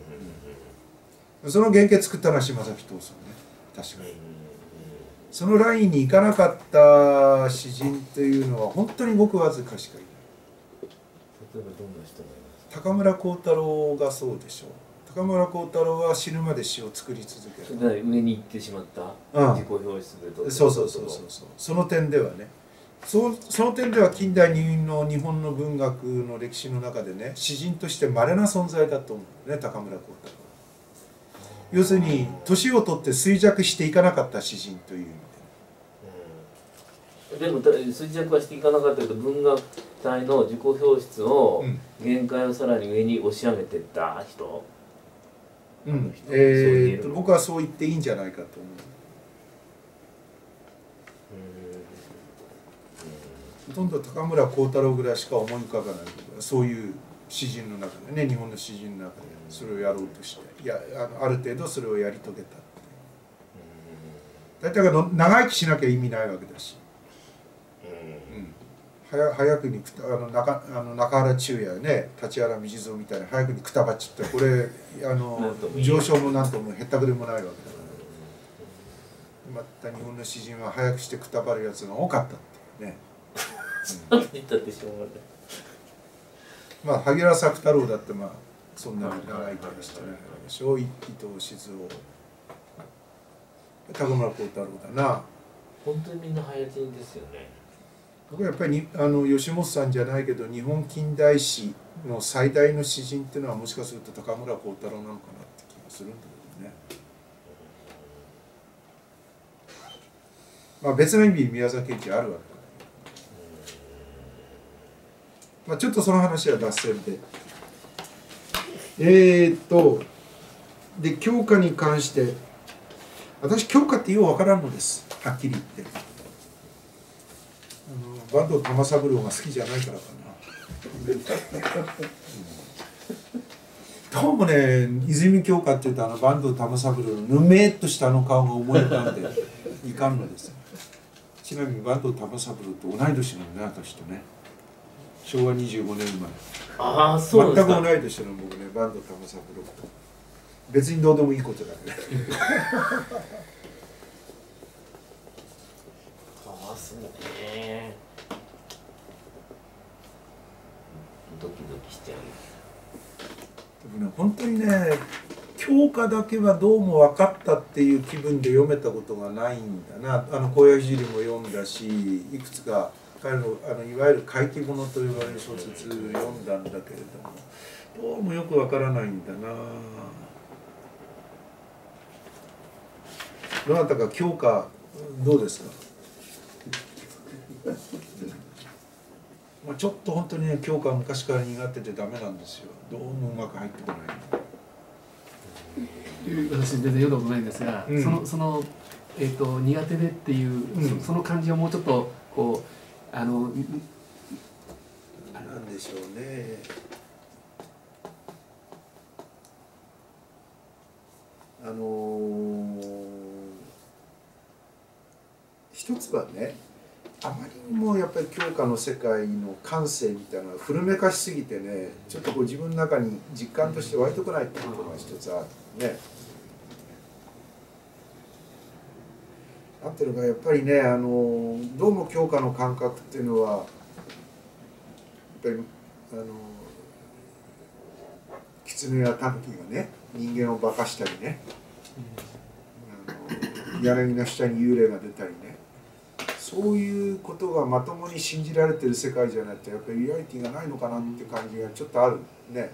A: その原型作ったのは島崎藤村ね、確かに。そのラインに行かなかった詩人というのは本当にごくわずかしかいない。
C: 例えばどんな人がいますか。
A: 高村光太郎がそうでしょう。高村光太郎は死ぬまで詩を作り続ける。
C: それ上に行ってしまった、自己表出で
A: そうその点ではね、その点では近代の日本の文学の歴史の中でね、詩人として稀な存在だと思うね、高村光太郎。要するに年を取って衰弱していかなかった詩人という意味
C: で。でも衰弱はしていかなかったけど、文学体の自己表出を限界をさらに上に押し上げていった人、
A: 僕はそう言っていいんじゃないかと思う。ほとんど高村光太郎ぐらいしか思い浮かばない、そういう詩人の中でね、日本の詩人の中でそれをやろうとして、ある程度それをやり遂げたって。大体が長生きしなきゃ意味ないわけだし、早くに中原中也ね、立原道蔵みたいな早くにくたばっちって、これ上昇もなんともへったくれもないわけだから、また日本の詩人は早くしてくたばるやつが多かったっていうね。
C: 言ったってしょうがない。
A: 萩原作太郎だってそんなに長いからしてないわけでしょ。伊藤静雄、高村光太郎だな。
C: 本当にみんな早死にですよね。
A: 僕はやっぱり吉本さんじゃないけど、日本近代史の最大の詩人っていうのはもしかすると高村光太郎なのかなって気がするんだけどね。別の意味宮崎駅あるわけだ。ちょっとその話は脱線で。で教科に関して、私教科ってようわからんのです、はっきり言って。坂東玉三郎が好きじゃないからかな。どうもね、泉鏡花っていうと坂東玉三郎のぬめっとした顔が思い浮かんでいかんのです。ちなみに坂東玉三郎と同い年なのね、私とね。昭和25年生まれ。
C: ああ、そうですか。
A: 全く同い年の僕ね、坂東玉三郎と。別にどうでもいいことだけど。
C: ああ、そうね。ドキドしちゃう。
A: でもね、本当にね、教科だけはどうも分かったっていう気分で読めたことがないんだな。荒野聖も読んだし、いくつか彼のいわゆる怪奇物と呼ばれる小説読んだんだけれども、どうもよく分からないんだな。どなたか教科どうですか？ちょっと本当にね、教科は昔から苦手でダメなんですよ。どうもうまく入ってこない。
B: 私全然読んだことないんですが、その苦手でっていう、その感じをもうちょっとこうなん
A: でしょうね。一つはね、あまりにもやっぱり教科の世界の感性みたいなのが古めかしすぎてね、ちょっとこう自分の中に実感として湧いてこないっていうことが一つあるね。あってるのがやっぱりね、どうも教科の感覚っていうのはやっぱり狐やタヌキがね、人間を化かしたりね、柳の下に幽霊が出たりね、そういうことがまともに信じられてる世界じゃないとやっぱりリアリティがないのかなって感じがちょっとあるね。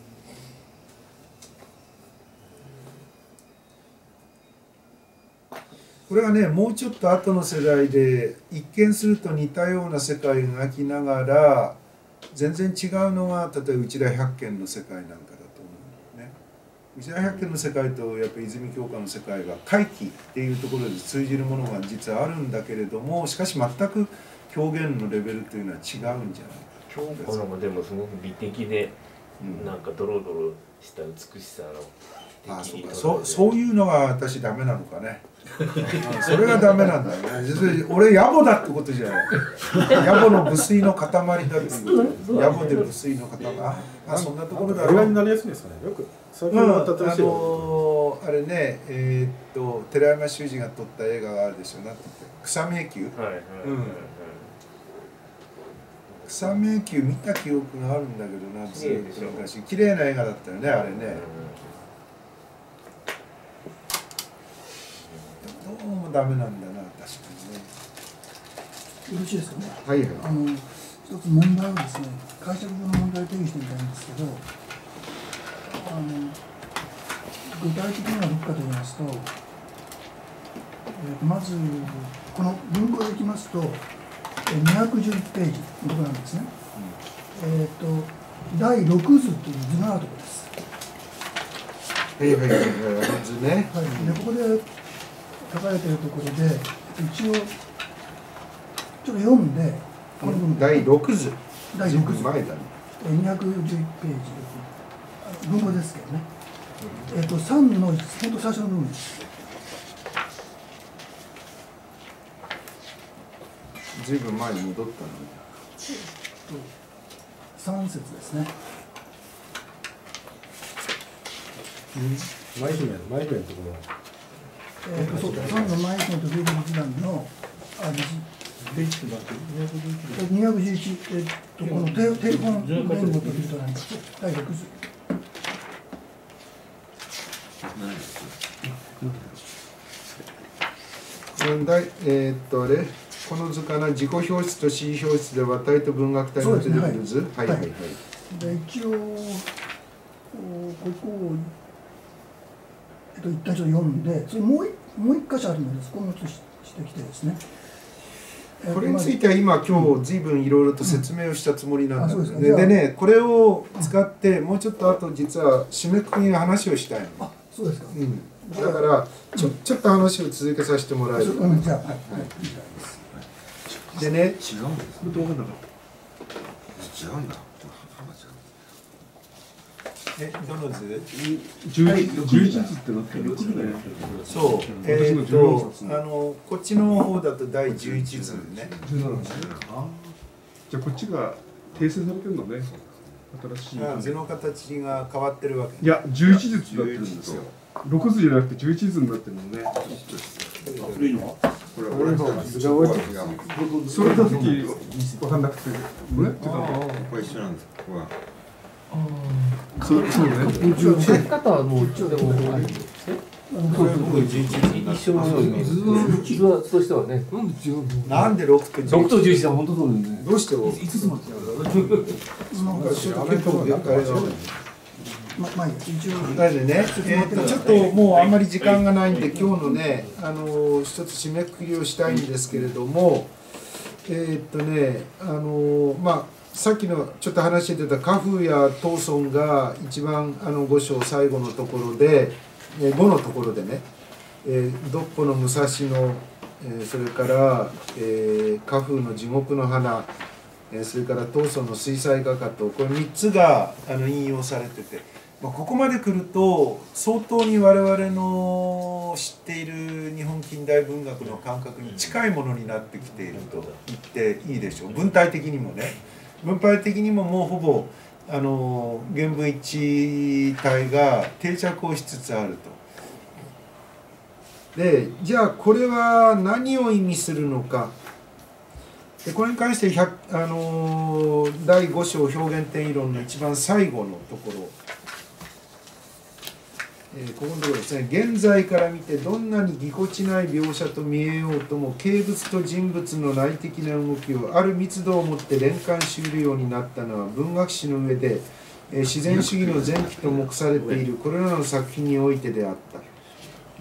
A: これはね、もうちょっと後の世代で一見すると似たような世界を描きながら全然違うのが、例えば内田百軒の世界なんかだと思うね。内田百軒の世界とやっぱり泉鏡花の世界が怪奇っていうところで通じるものが実はあるんだけれども、しかし全く表現のレベルというのは違うんじゃないか。
C: 鏡花もでもすごく美的で、なんかドロドロした美しさの。
A: そういうのが私ダメなのかね。それがダメなんだよね。俺野暮だってことじゃない。野暮の無粋の塊だっていう。野暮で無粋の塊。そんなところだろう。
D: 映画になりやすいですかね。よく最近は新しい
A: あれね、寺山修司が撮った映画があるでしょ。なんて言って草迷宮。草迷宮見た記憶があるんだけどな、ずっと昔。綺麗な映画だったよね、あれね。どうもダメなんだな、確かにね。
G: よろしいですかね。
A: はい。
G: 一つ問題をですね、解釈上の問題を定義してみたいんですけど、具体的にはどこかと言いますと、まずこの文庫でいきますと211ページのところなんですね。第6図という図があるところです。
A: 図ね。
G: はい。でここで書かれているところで一応ちょっと読んで、この部分
A: 第6図。
G: 第6図。
A: 前だね。
G: 211ページ文庫ですけどね。3の本当最初の部分です。
A: ずいぶん前に戻った
G: の。3節ですね。
D: 舞姫のところ。
G: そうか、3の前姫と11段の211、この定本弁護というと何か第6図。
A: あれこの図かな、自己表出と詩表出で話題と文学体の出てくる図。はいはいはい。
G: で一応ここを一旦ちょっと読んで、それもう一箇所あるのでそこもしてきてですね。
A: これについては今ずいぶんいろいろと説明をしたつもりなんだけどね。でね、これを使ってもうちょっと後実は締めくくりの話をしたいの。
G: あ、そうですか。
A: だからちょっと話を続けさせてもらえる。
G: じゃあはい。
A: でね、
E: 違うんです。違うんだ。
A: どの図
F: 11図ってなってる。
A: そう、こっちの方だと第11図ね。
F: じゃあこっちが訂正されてるのね。新しい。
A: 図の形が変わってるわけ。
F: いや、11図になってるんですよ。6図じゃなくて11図になってるのね。古いのはこれ俺の図が多い。それの時分かんなくて。
E: これ一緒なんです。ここは
B: そうね。書き方はもう一応でもあるんですね。一緒のように図としてはね。
A: なんで6と11？
B: 6と11は本当そうですね。
A: どうして5つも違うんだろう。なんかちょっと結構別解が。なのでね、ちょっともうあんまり時間がないんで今日のね一つ締めくくりをしたいんですけれども、まあさっきのちょっと話してた家風や藤村が一番5章最後のところで5のところでね、独歩の武蔵野、それから家風の地獄の花、それから藤村の水彩画家とこれ3つが引用されてて。ここまで来ると相当に我々の知っている日本近代文学の感覚に近いものになってきていると言っていいでしょう。文体的にもね、文体的にももうほぼ原文一体が定着をしつつあると。でじゃあこれは何を意味するのか。でこれに関して第5章表現点異論の一番最後のところ。ここのところですね、現在から見てどんなにぎこちない描写と見えようとも形物と人物の内的な動きをある密度を持って連関しうるようになったのは文学史の上で自然主義の前期と目されているこれらの作品においてであった。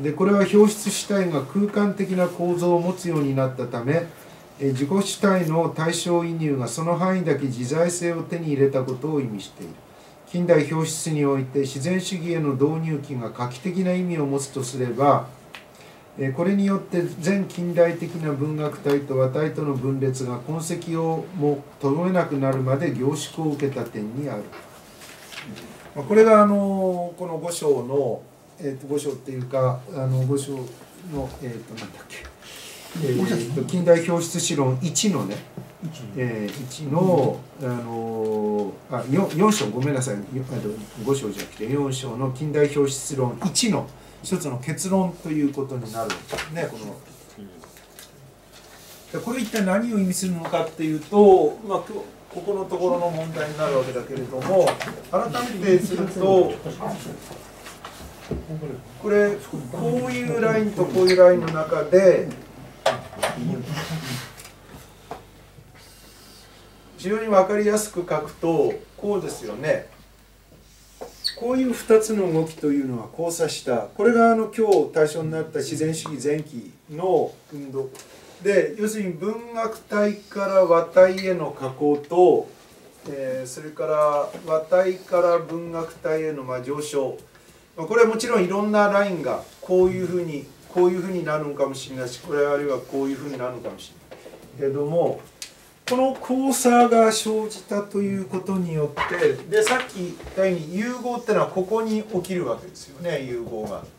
A: でこれは表出主体が空間的な構造を持つようになったため自己主体の対象移入がその範囲だけ自在性を手に入れたことを意味している。近代表出において自然主義への導入期が画期的な意味を持つとすれば、これによって全近代的な文学体と和体との分裂が痕跡をもとどめなくなるまで凝縮を受けた点にある。これがこの5章の、5章っていうか5章のなんだっけ、近代表出史論1のね1の4章ごめんなさい5章じゃなくて4章の近代表出論1の一つの結論ということになるんですね。これ一体何を意味するのかっていうと、ここのところの問題になるわけだけれども改めてするとこれこういうラインとこういうラインの中で非常に分かりやすく書くとこうですよね。こういう2つの動きというのは交差した。これが今日対象になった自然主義前期の運動で、要するに文学体から和体への下降と、それから和体から文学体への上昇。これはもちろんいろんなラインがこういうふうになるのかもしれないし、これあるいはこういうふうになるのかもしれないけれども、この交差が生じたということによって、でさっき言ったように融合ってのはここに起きるわけですよね。融合が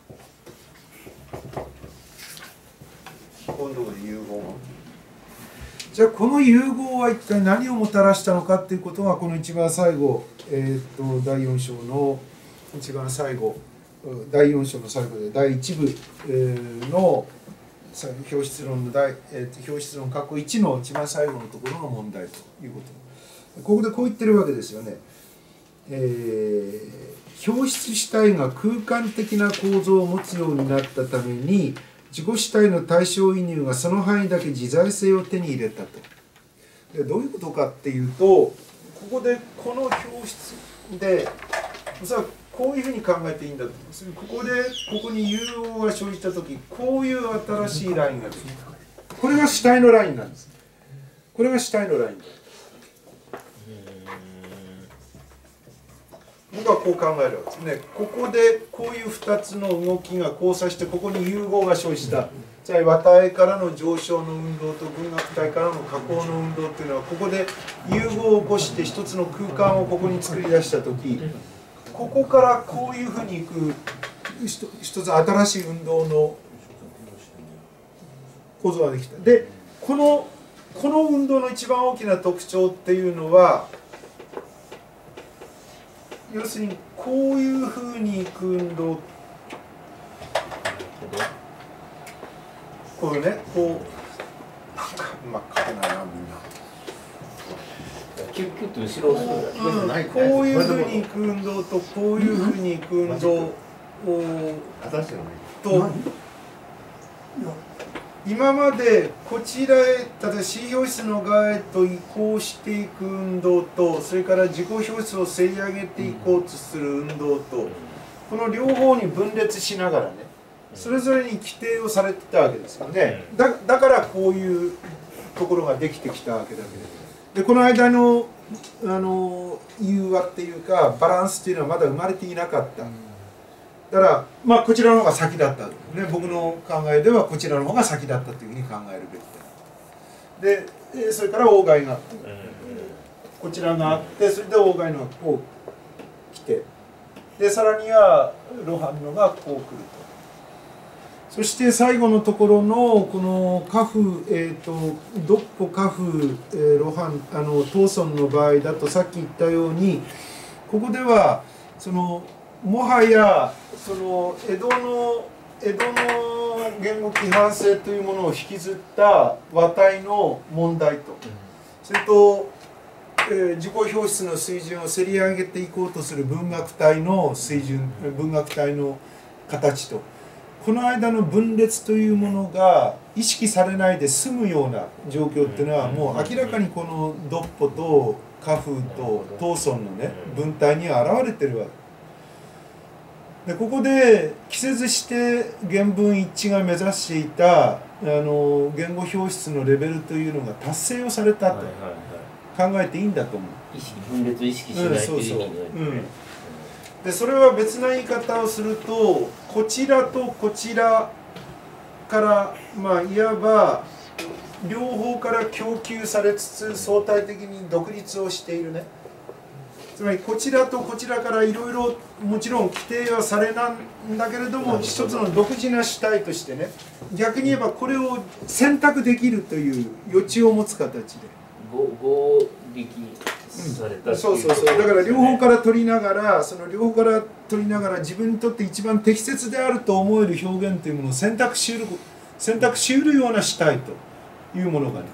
A: ここのところで融合が。じゃあこの融合は一体何をもたらしたのかっていうことがこの一番最後、第4章の一番最後第4章の最後で第1部の表出論の表出論括弧1の一番最後のところの問題ということ。ここでこう言ってるわけですよね。表出主体が空間的な構造を持つようになったために自己主体の対象移入がその範囲だけ自在性を手に入れたと。でどういうことかっていうと、ここでこの表出でこういうふうに考えていいんだと思います。ここに融合が生じたとき、こういう新しいラインができる。これが主体のラインなんです。これが主体のライン。僕はこう考えるわけですね。ここでこういう2つの動きが交差してここに融合が生じた。つまり和体からの上昇の運動と文学体からの下降の運動っていうのはここで融合を起こして一つの空間をここに作り出したとき、ここからこういうふうにいく一つ新しい運動の構造ができた。でこの運動の一番大きな特徴っていうのは、要するにこういうふうにいく運動、こういうね、こうなんかうまく書けないなみんな。
C: キュッキュッと後ろをするんだ。
A: こういうふうに行く運動とこういうふうに行く運動をと今までこちらへ例えば C 表室の側へと移行していく運動とそれから自己表室をせり上げていこうとする運動とこの両方に分裂しながらねそれぞれに規定をされてたわけですよね。だからこういうところができてきたわけだけでこの間の融和っていうかバランスっていうのはまだ生まれていなかった。だからまあこちらの方が先だった、ね、僕の考えではこちらの方が先だったというふうに考えるべきだ。でそれから鴎外がこちらがあってそれで鴎外のがこう来てでさらには露伴のがこう来ると。そして最後のところのこの家父独歩家父露伴東村の場合だとさっき言ったようにここではそのもはやその江戸の言語規範性というものを引きずった和体の問題とそれと、自己表出の水準をせり上げていこうとする文学体の水準文学体の形とこの間の分裂というものが意識されないで済むような状況っていうのはもう明らかにこの独歩と家父と東村のね文体に現れてるわけ。でここで季節して原文一致が目指していた言語表出のレベルというのが達成をされたと考えていいんだと思う。
C: 意識分裂を意識しないという意味
A: でそれは別な言い方をするとこちらとこちらからまあいわば両方から供給されつつ相対的に独立をしているね。つまりこちらとこちらからいろいろもちろん規定はされなんだけれども一つの独自な主体としてね逆に言えばこれを選択できるという余地を持つ形で
C: 合力された、
A: そうだから両方から取りながらその両方から取りながら自分にとって一番適切であると思える表現というものを選択しうるような主体というものがね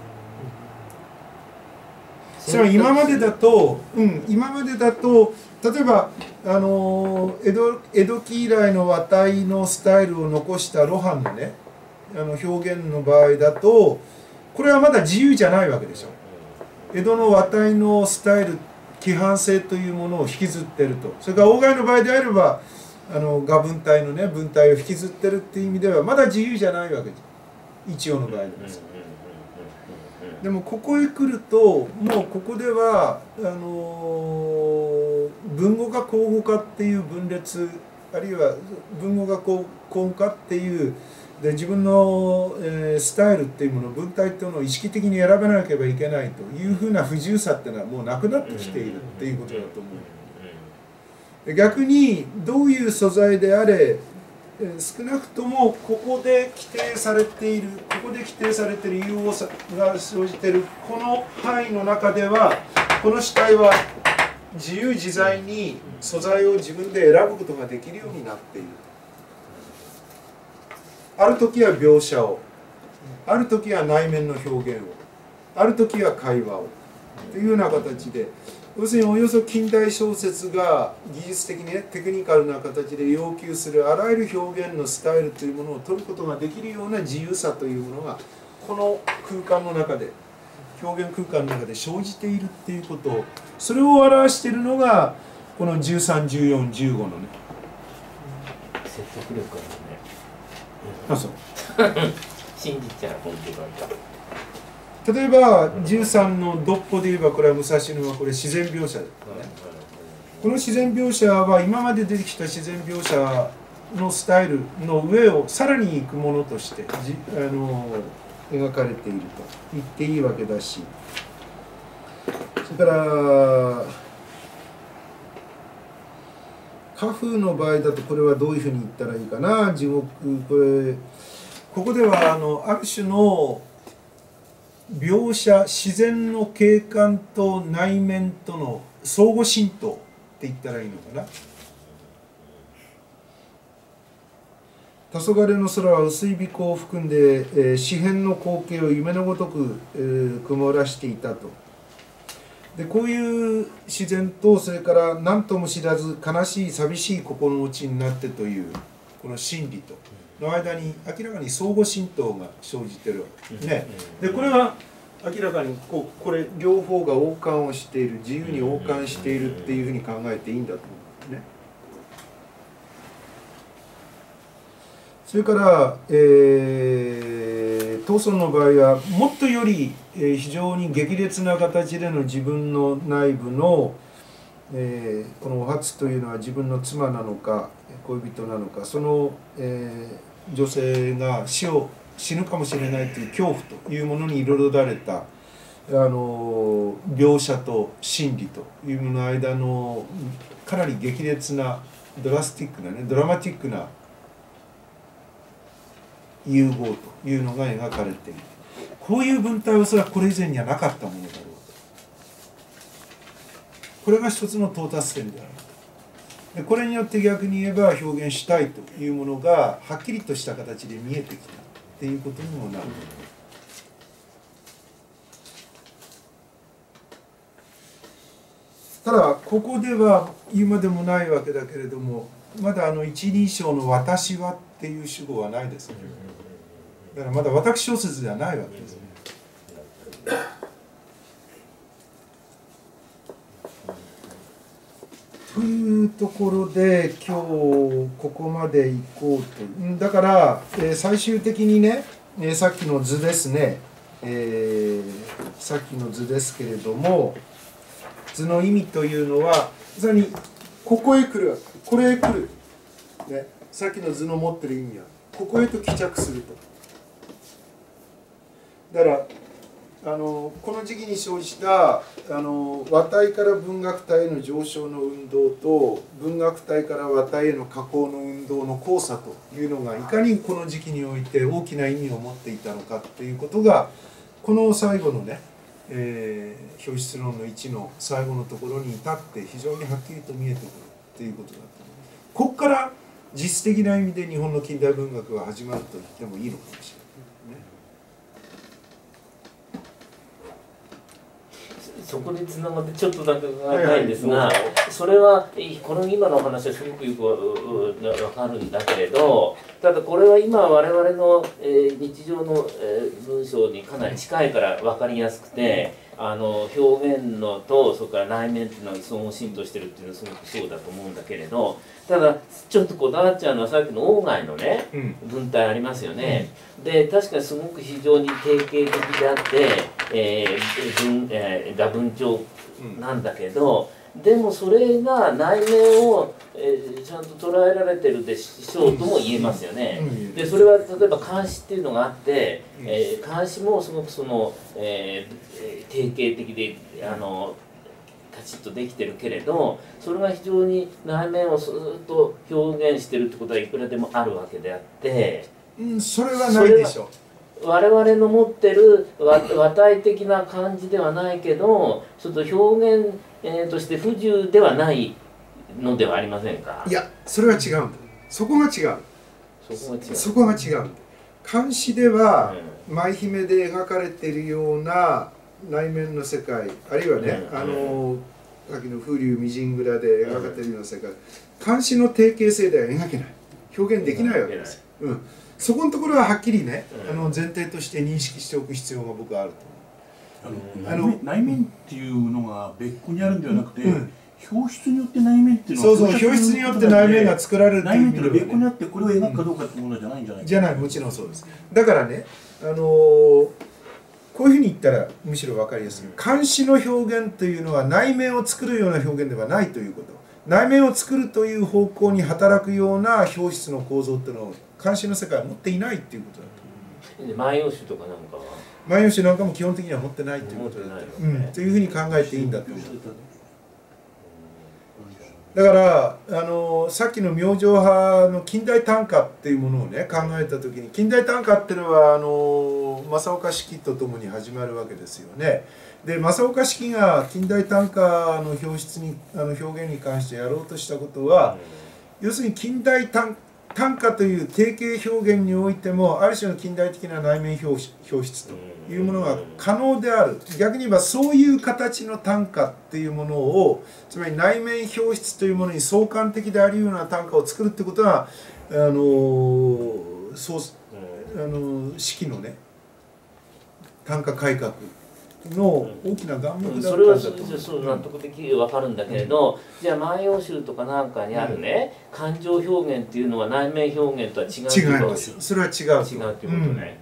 A: つまり今までだと例えば江戸期以来の和体のスタイルを残した露伴のね表現の場合だとこれはまだ自由じゃないわけでしょ。江戸の和体のスタイル規範性というものを引きずってるとそれから鴎外の場合であれば画文体のね文体を引きずってるっていう意味ではまだ自由じゃないわけ一応の場合です。でもここへ来るともうここでは文語化口語化っていう分裂あるいは文語化口語化っていうで自分の、スタイルっていうもの文体っていうのを意識的に選べなければいけないというふうな不自由さっていうのはもうなくなってきているっていうことだと思う。逆にどういう素材であれ少なくともここで規定されている理由が生じているこの範囲の中ではこの主体は自由自在に素材を自分で選ぶことができるようになっている。ある時は描写をある時は内面の表現をある時は会話をというような形で要するにおよそ近代小説が技術的にねテクニカルな形で要求するあらゆる表現のスタイルというものを取ることができるような自由さというものがこの空間の中で表現空間の中で生じているっていうことをそれを表しているのがこの13、14、15のね
C: 説得力あるね。
A: あそう
C: 信じちゃう本当だ。
A: 例えば13の独歩で言えばこれは武蔵野はこれ自然描写ですね。この自然描写は今まで出てきた自然描写のスタイルの上をさらにいくものとして描かれていると言っていいわけだしそれから家父の場合だとこれはどういうふうに言ったらいいかな地獄ここではある種の描写自然の景観と内面との相互浸透って言ったらいいのかな。黄昏の空は薄い微光を含んで、四辺の光景を夢のごとく、曇らしていたと。 でこういう自然とそれから何とも知らず悲しい寂しい心持ちになってというこの心理との間に明らかに相互浸透が生じてるわけですね。でこれは明らかにこれ両方が応感をしている、自由に応感しているっていうふうに考えていいんだと思うんですね。それから、藤村の場合はもっとより、非常に激烈な形での自分の内部の、このお初というのは自分の妻なのか恋人なのか、その、女性が死ぬかもしれないという恐怖というものに彩られた描写と心理というものの間のかなり激烈なドラマティックな融合というのが描かれている。こういう文体はおそらくこれ以前にはなかったものだろうと。これが一つの到達点であると。でこれによって逆に言えば表現したいというものがはっきりとした形で見えてきたっていうことにもなる。ただここでは言うまでもないわけだけれども、まだ一人称の「私は」っていう主語はないですね。だからまだ私小説ではないわけですね。というところで今日ここまで行こうと。だから、最終的にね、さっきの図ですね、さっきの図ですけれども、図の意味というのはまさにここへ来る、これへ来る、ね、さっきの図の持ってる意味はここへと帰着すると。だからこの時期に生じた和体から文学体への上昇の運動と文学体から和体への下降の運動の交差というのがいかにこの時期において大きな意味を持っていたのかっていうことがこの最後のね、表出論の1の最後のところに至って非常にはっきりと見えてくるっていうことだと思います。ここから実質的な意味で日本の近代文学が始まると言ってもいいのかもしれない。
C: そこでつながってちょっとだけ伺いたいんですが、それはこの今のお話はすごくよく分かるんだけれど、ただこれは今我々の日常の文章にかなり近いから分かりやすくて、表現のとそれから内面っていうのは相互浸透してるっていうのはすごくそうだと思うんだけれど、ただちょっとこだわっちゃうのはさっきの鴎外のね、文体ありますよね。で確かにすごく非常に定型的であって、画文帳なんだけど、でもそれが内面を、ちゃんと捉えられてるでしょうとも言えますよね。でそれは例えば漢詩っていうのがあって、漢詩もすごくその、定型的でカチッとできてるけれど、それが非常に内面をずっと表現してるってことはいくらでもあるわけであって、
A: それはないでしょう。
C: 我々の持ってる和体的な感じではないけど、ちょっと表現、として不自由ではないのではありませんか。
A: いや、それは違うんだ。そこが違う。そこが違う。漢詩では、舞姫で描かれているような内面の世界、あるいはね、さっきの風流美人蔵で描かれているような世界、漢詩の定型性では描けない。表現できないわけです。そこのところははっきりね、前提として認識しておく必要が僕はあると思う。
F: 内面っていうのが別個にあるんではなくて、表出によって内面っていうのは、
A: そう表出によって内面が作られるという意味では、
F: 内面っていうのは別個にあってこれを描くかどうかってものじゃないんじゃない
A: じゃない、もちろんそうです。だからね、こういうふうに言ったらむしろ分かりやすい。漢詩の表現というのは内面を作るような表現ではないということ。内面を作るという方向に働くような表出の構造っていうのを漢詩の世界は持っていないっていうことだと思う。
C: 万葉集とかなんかは
A: 万葉集なんかも基本的には持ってないということだというふうに考えていいんだと思う。だからさっきの明星派の近代短歌っていうものをね考えた時に、近代短歌っていうのは正岡子規とともに始まるわけですよね。で正岡子規が近代短歌の表現に関してやろうとしたことは、要するに近代短短歌という定型表現においてもある種の近代的な内面表出というものが可能である。逆に言えばそういう形の短歌っていうものを、つまり内面表出というものに相関的であるような短歌を作るってことは四季のね短歌改革の大きな眼目だったんだと思う。
C: それはそう納得できる分かるんだけれど、じゃあ万葉集とかなんかにあるね、感情表現っていうのは内面表現とは違うってこと。
A: 違います。それは違う。
C: 違うっていうことね。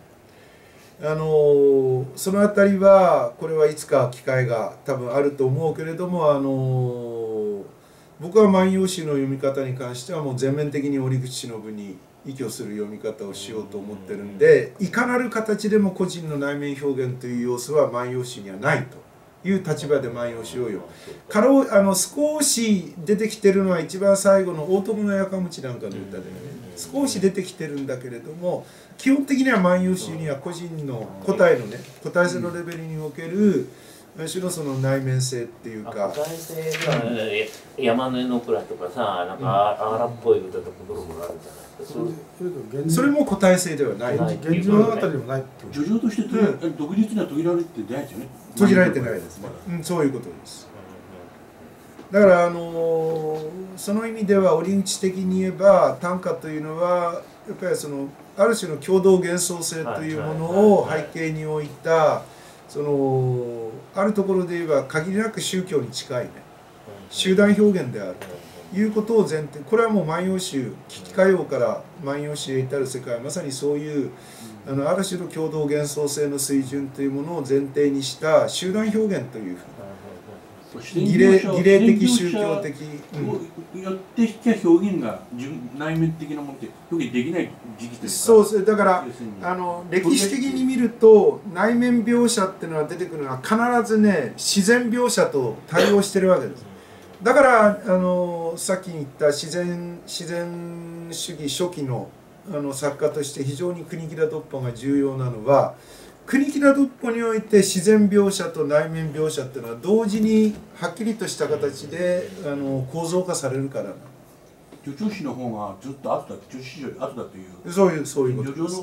A: そのあたりはこれはいつか機会が多分あると思うけれども、僕は万葉集の読み方に関してはもう全面的に折口忍に依拠する読み方をしようと思ってるんで、いかなる形でも個人の内面表現という要素は万葉集にはないという立場で万葉集を読む。少し出てきてるのは一番最後の大友のやかもちなんかの歌でね、少し出てきてるんだけれども、基本的には万葉集には個人の個体のね、個体性のレベルにおける種のその内面性っていうか、
C: 個体性が、山の絵の蔵とかさ、なんか荒っぽい歌とかブログがあるじゃない。
A: それも個体性ではない。
D: 源氏物語でもない。
F: 叙情として独立には途切られてないですよね。
A: 途切られてないですね。そういうことです。だからその意味では折口的に言えば短歌というのはやっぱりそのある種の共同幻想性というものを背景に置いた、そのあるところで言えば限りなく宗教に近いね集団表現であるということを前提、これはもう万葉集危機歌謡から万葉集へ至る世界はまさにそういうある種の共同幻想性の水準というものを前提にした集団表現という儀礼的宗教的
F: によってしか表現が内面的なものって表現できない時期というか。
A: そうです。だから歴史的に見ると内面描写っていうのが出てくるのは必ずね自然描写と対応してるわけです。だからさっき言った自然主義初期の作家として非常に国木田独歩が重要なのは、国木田独歩において自然描写と内面描写っていうのは同時にはっきりとした形で構造化されるからな。
F: 叙情詩の方がずっと後だって、叙情詩より後だという。
A: そういうことです。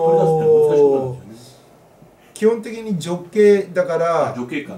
A: 基本的に女系だから女系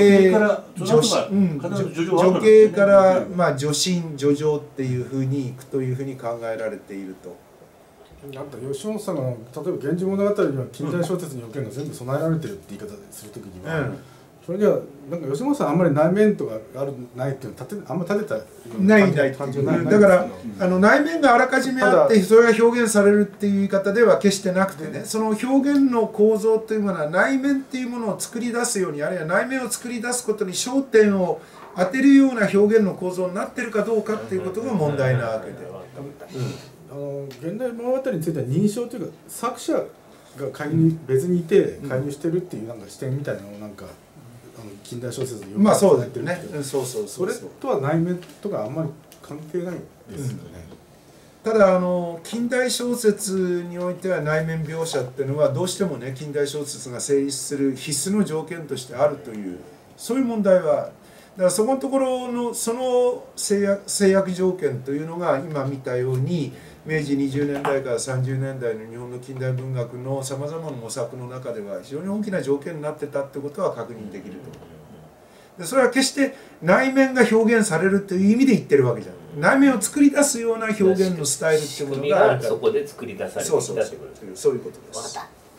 A: からまあ女心叙情っていうふうにいくというふうに考えられていると。
D: なんか吉本さんが例えば「源氏物語」には近代小説の要件が全部備えられてるって言い方するときには、それじゃなんか吉本さんあんまり内面とかあるないっていうのあんまり立てた
A: ない
D: 感じはない。
A: だから内面があらかじめあってそれが表現されるっていう言い方では決してなくてね、その表現の構造というものは内面っていうものを作り出すように、あるいは内面を作り出すことに焦点を当てるような表現の構造になってるかどうかっていうことが問題なわけで。
D: 現代物語については認証というか作者が別にいて介入してるっていうなんか視点みたいなのをなんか近代小説に
A: まあそうだってね。
D: それとは内面とかあんまり関係ないですよね。
A: ただ近代小説においては内面描写っていうのはどうしてもね近代小説が成立する必須の条件としてあるというそういう問題はある。だからそこのところのその制約条件というのが今見たように明治20年代から30年代の日本の近代文学のさまざまな模索の中では非常に大きな条件になってたってことは確認できると思う。でそれは決して内面が表現されるという意味で言ってるわけじゃない。内面を作り出すような表現のスタイルっていうものがあるから、
C: そこで作り出されてきたってことです。
A: そういうことです。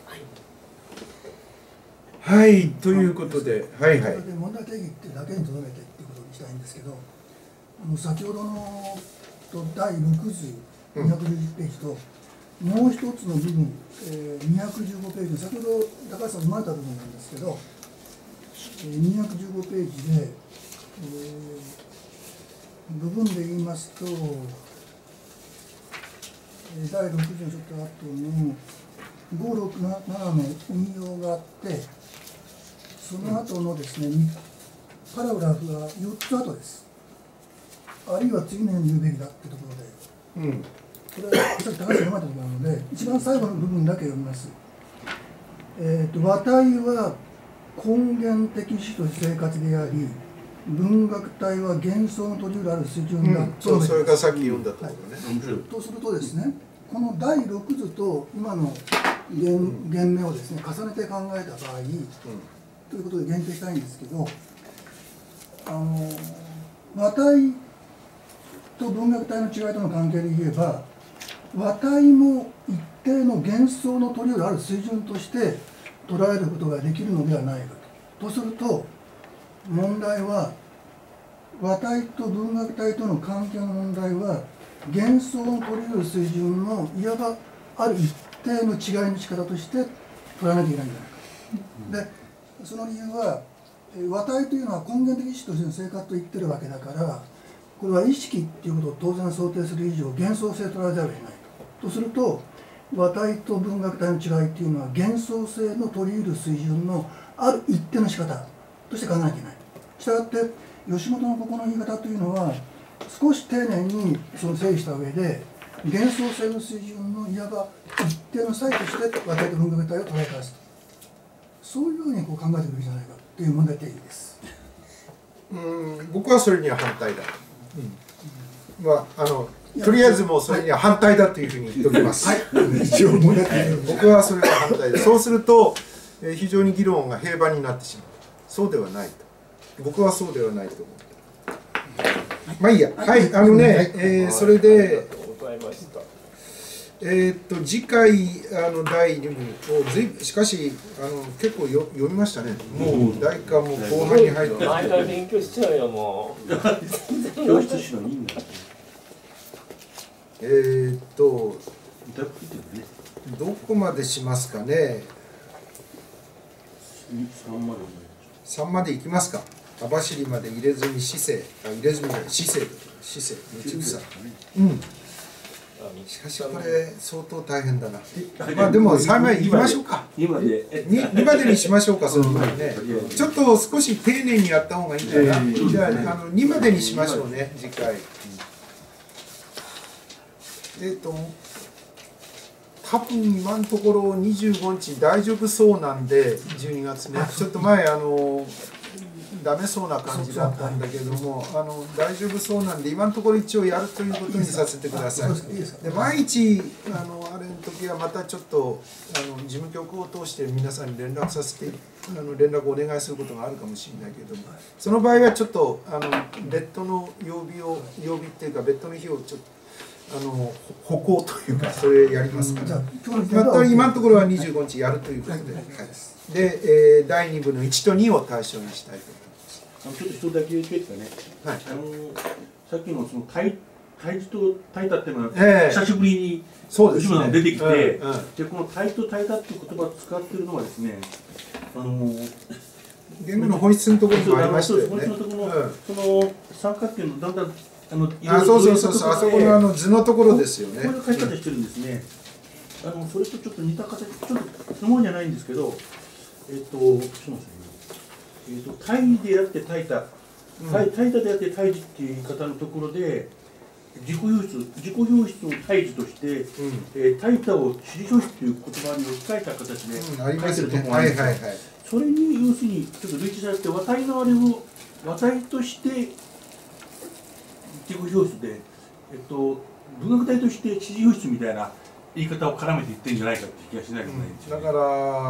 A: はい、ということで、はいはい。
G: 問題定義ってだけにとどめてっていうことにしたいんですけど、先ほどの第6図210ページともう一つの部分、215ページ、先ほど高橋さん生まれた部分なんですけど、215ページで、部分で言いますと、第60のちょっと後の567の引用があって、その後のですね、パラグラフが4つ後です。あるいは次のように言うべきだってところで、これはさっき高橋さんが読まれたところなので、一番最後の部分だけ読みます。和体は根源的主と生活であり、 文学体は幻想の取り得るある水準だと、
A: それからさっき読んだところね。
G: とするとですね、この第6図と今の言明をですね重ねて考えた場合、ということで限定したいんですけど、和体と文学体の違いとの関係で言えば、和体も一定の幻想の取り得るある水準として捉えることができるのではないかと。とすると問題は、和体と文学体との関係の問題は幻想の取り得る水準のいわばある一定の違いの仕方として捉えなきゃいけないんじゃないか。でその理由は、和体というのは根源的意識としての生活と言ってるわけだから、これは意識っていうことを当然想定する以上幻想性と捉えざるを得ないと。すると和体と文学体の違いっていうのは幻想性の取り得る水準のある一定の仕方として考えなきゃいけない。したがって吉本のここの言い方というのは少し丁寧にその整理した上で、幻想性の水準のいわば一定の差異として和体と文学体を捉え返すと、そういうふうにこう考えていくべきじゃないかという問題定義です。
A: 僕はそれには反対だ。とりあえずもうそれには反対だというふうに言っておきます。僕はそれは反対だ。そうすると非常に議論が平板になってしまう。そうではないと。僕はそうではないと思う。まあいいや。はい、それで次回第2部をしかし結構読みましたね。もう第1巻も後半に入って
C: 毎回勉強しちゃうよもう。
F: 教室しのいいんだ。
A: どこまでしますかね。3までいきますか。網走まで入れ墨市政、入れ墨じゃない市政道草。しかしこれ相当大変だな。まあでも3までいきましょうか。2までにしましょうか。そのね、ちょっと少し丁寧にやった方がいいかな。じゃあ2までにしましょうね、次回。多分今のところ25日大丈夫そうなんで、12月ね、ちょっと前ダメそうな感じだったんだけども、大丈夫そうなんで今のところ一応やるということにさせてください。で毎日あれの時はまたちょっと事務局を通して皆さんに連絡させて連絡をお願いすることがあるかもしれないけども、その場合はちょっと別途の曜日っていうか別途の日をちょっと歩行というかそれやりますから、また今のところは25日やるということで、で、第2部の1と2を対象にしたいと思います。
F: ちょっと一つだけ言っていいですかね。はい、さっきのその胎児と胎太っていうのは久しぶりに吉村が出てきて、でこの胎と胎太っていう言葉を使っているのはですね、
A: 言語の本質のところにもありましたよね。
F: 本質のところのその三角形のだんだん
A: そうあそこの図のところですよね。
F: こういう書き方してるんですね。それとちょっと似た形、ちょっとそのものじゃないんですけど、胎であって胎太、胎太であって胎児っていう言い方のところで、自己表出を胎児として、胎太を地理表出という言葉に置き換えた形で書いてるところがあるんですよ。それに要するにちょっと類似されて、和体のあれを和体として自己表出で、文学体として地理表出みたいな言い方を絡めて言ってるんじゃないかって気がしないでもないんですよね。
A: だから、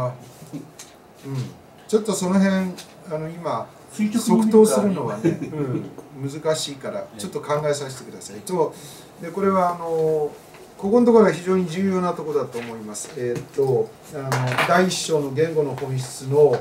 A: ちょっとその辺今即答するのはね、難しいからちょっと考えさせてください。でこれはここのところは非常に重要なところだと思います。第1章の言語の本質の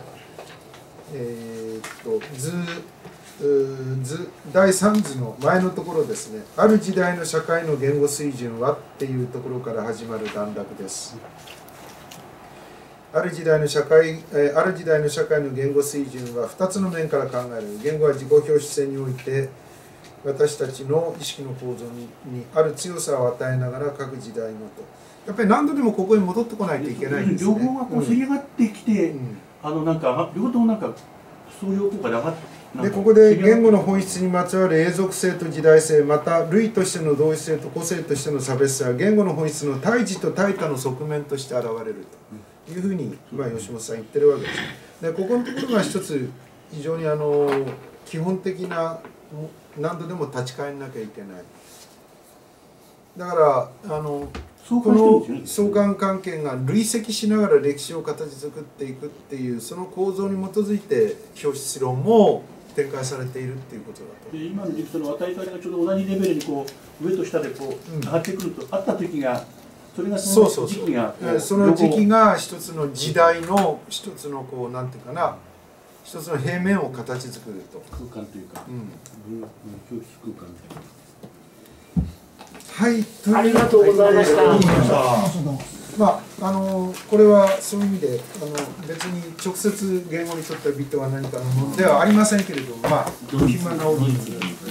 A: 第3図の前のところですね。ある時代の社会の言語水準はっていうところから始まる段落です。ある時代の社会の言語水準は2つの面から考える。言語は自己表出性において私たちの意識の構造にある強さを与えながら各時代のと。やっぱり何度でもここに戻ってこないといけないんですね。
F: 両方がこうせり上がってきて、なんか両方ともなんか相乗効果で上がって。
A: でここで言語の本質にまつわる永続性と時代性、また類としての同一性と個性としての差別性は言語の本質の胎児と胎太の側面として現れるというふうに、吉本さん言ってるわけです。でここのところが一つ非常に基本的な何度でも立ち返らなきゃいけない。だからこの相関関係が累積しながら歴史を形作っていくっていうその構造に基づいて表質論も展開されているっていうことだと。
F: で今の時期の与え方がちょうど同じレベルにこう上と下でこう上がってくると、あった時がそれがその時期が
A: その時期が一つの時代の一つのこうなんていうかな一つの平面を形作ると
F: 空間というか、表出空間みたいな。
A: はい、
C: ありがとうございました。
A: まあこれはそういう意味で別に直接言語にとってはビットは何かのものではありませんけれども、まあ暇なお人数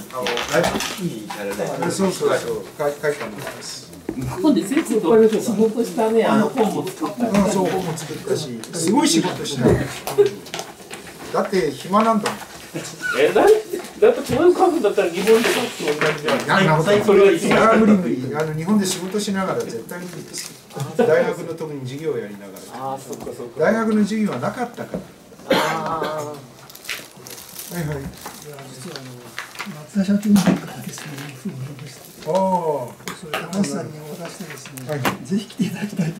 A: そうそうそう書いたものです。
C: 今度節と仕事したね本も作った。
A: そう本も作ったし、すごい仕事した。だって暇なんだもん。
C: だってこういう書くんだったら日本で書くと同じじゃん。
A: それは無理無理。日本で仕事しながら絶対無理です。大学の特に授業をやりながら。
C: ああ、そっかそっか。
A: 大学の授業はなかったから。はいはい。
G: 実は松田社長の方からですね、すごいでした。それでマスさんにお渡してですね、ぜひ来ていただきたい。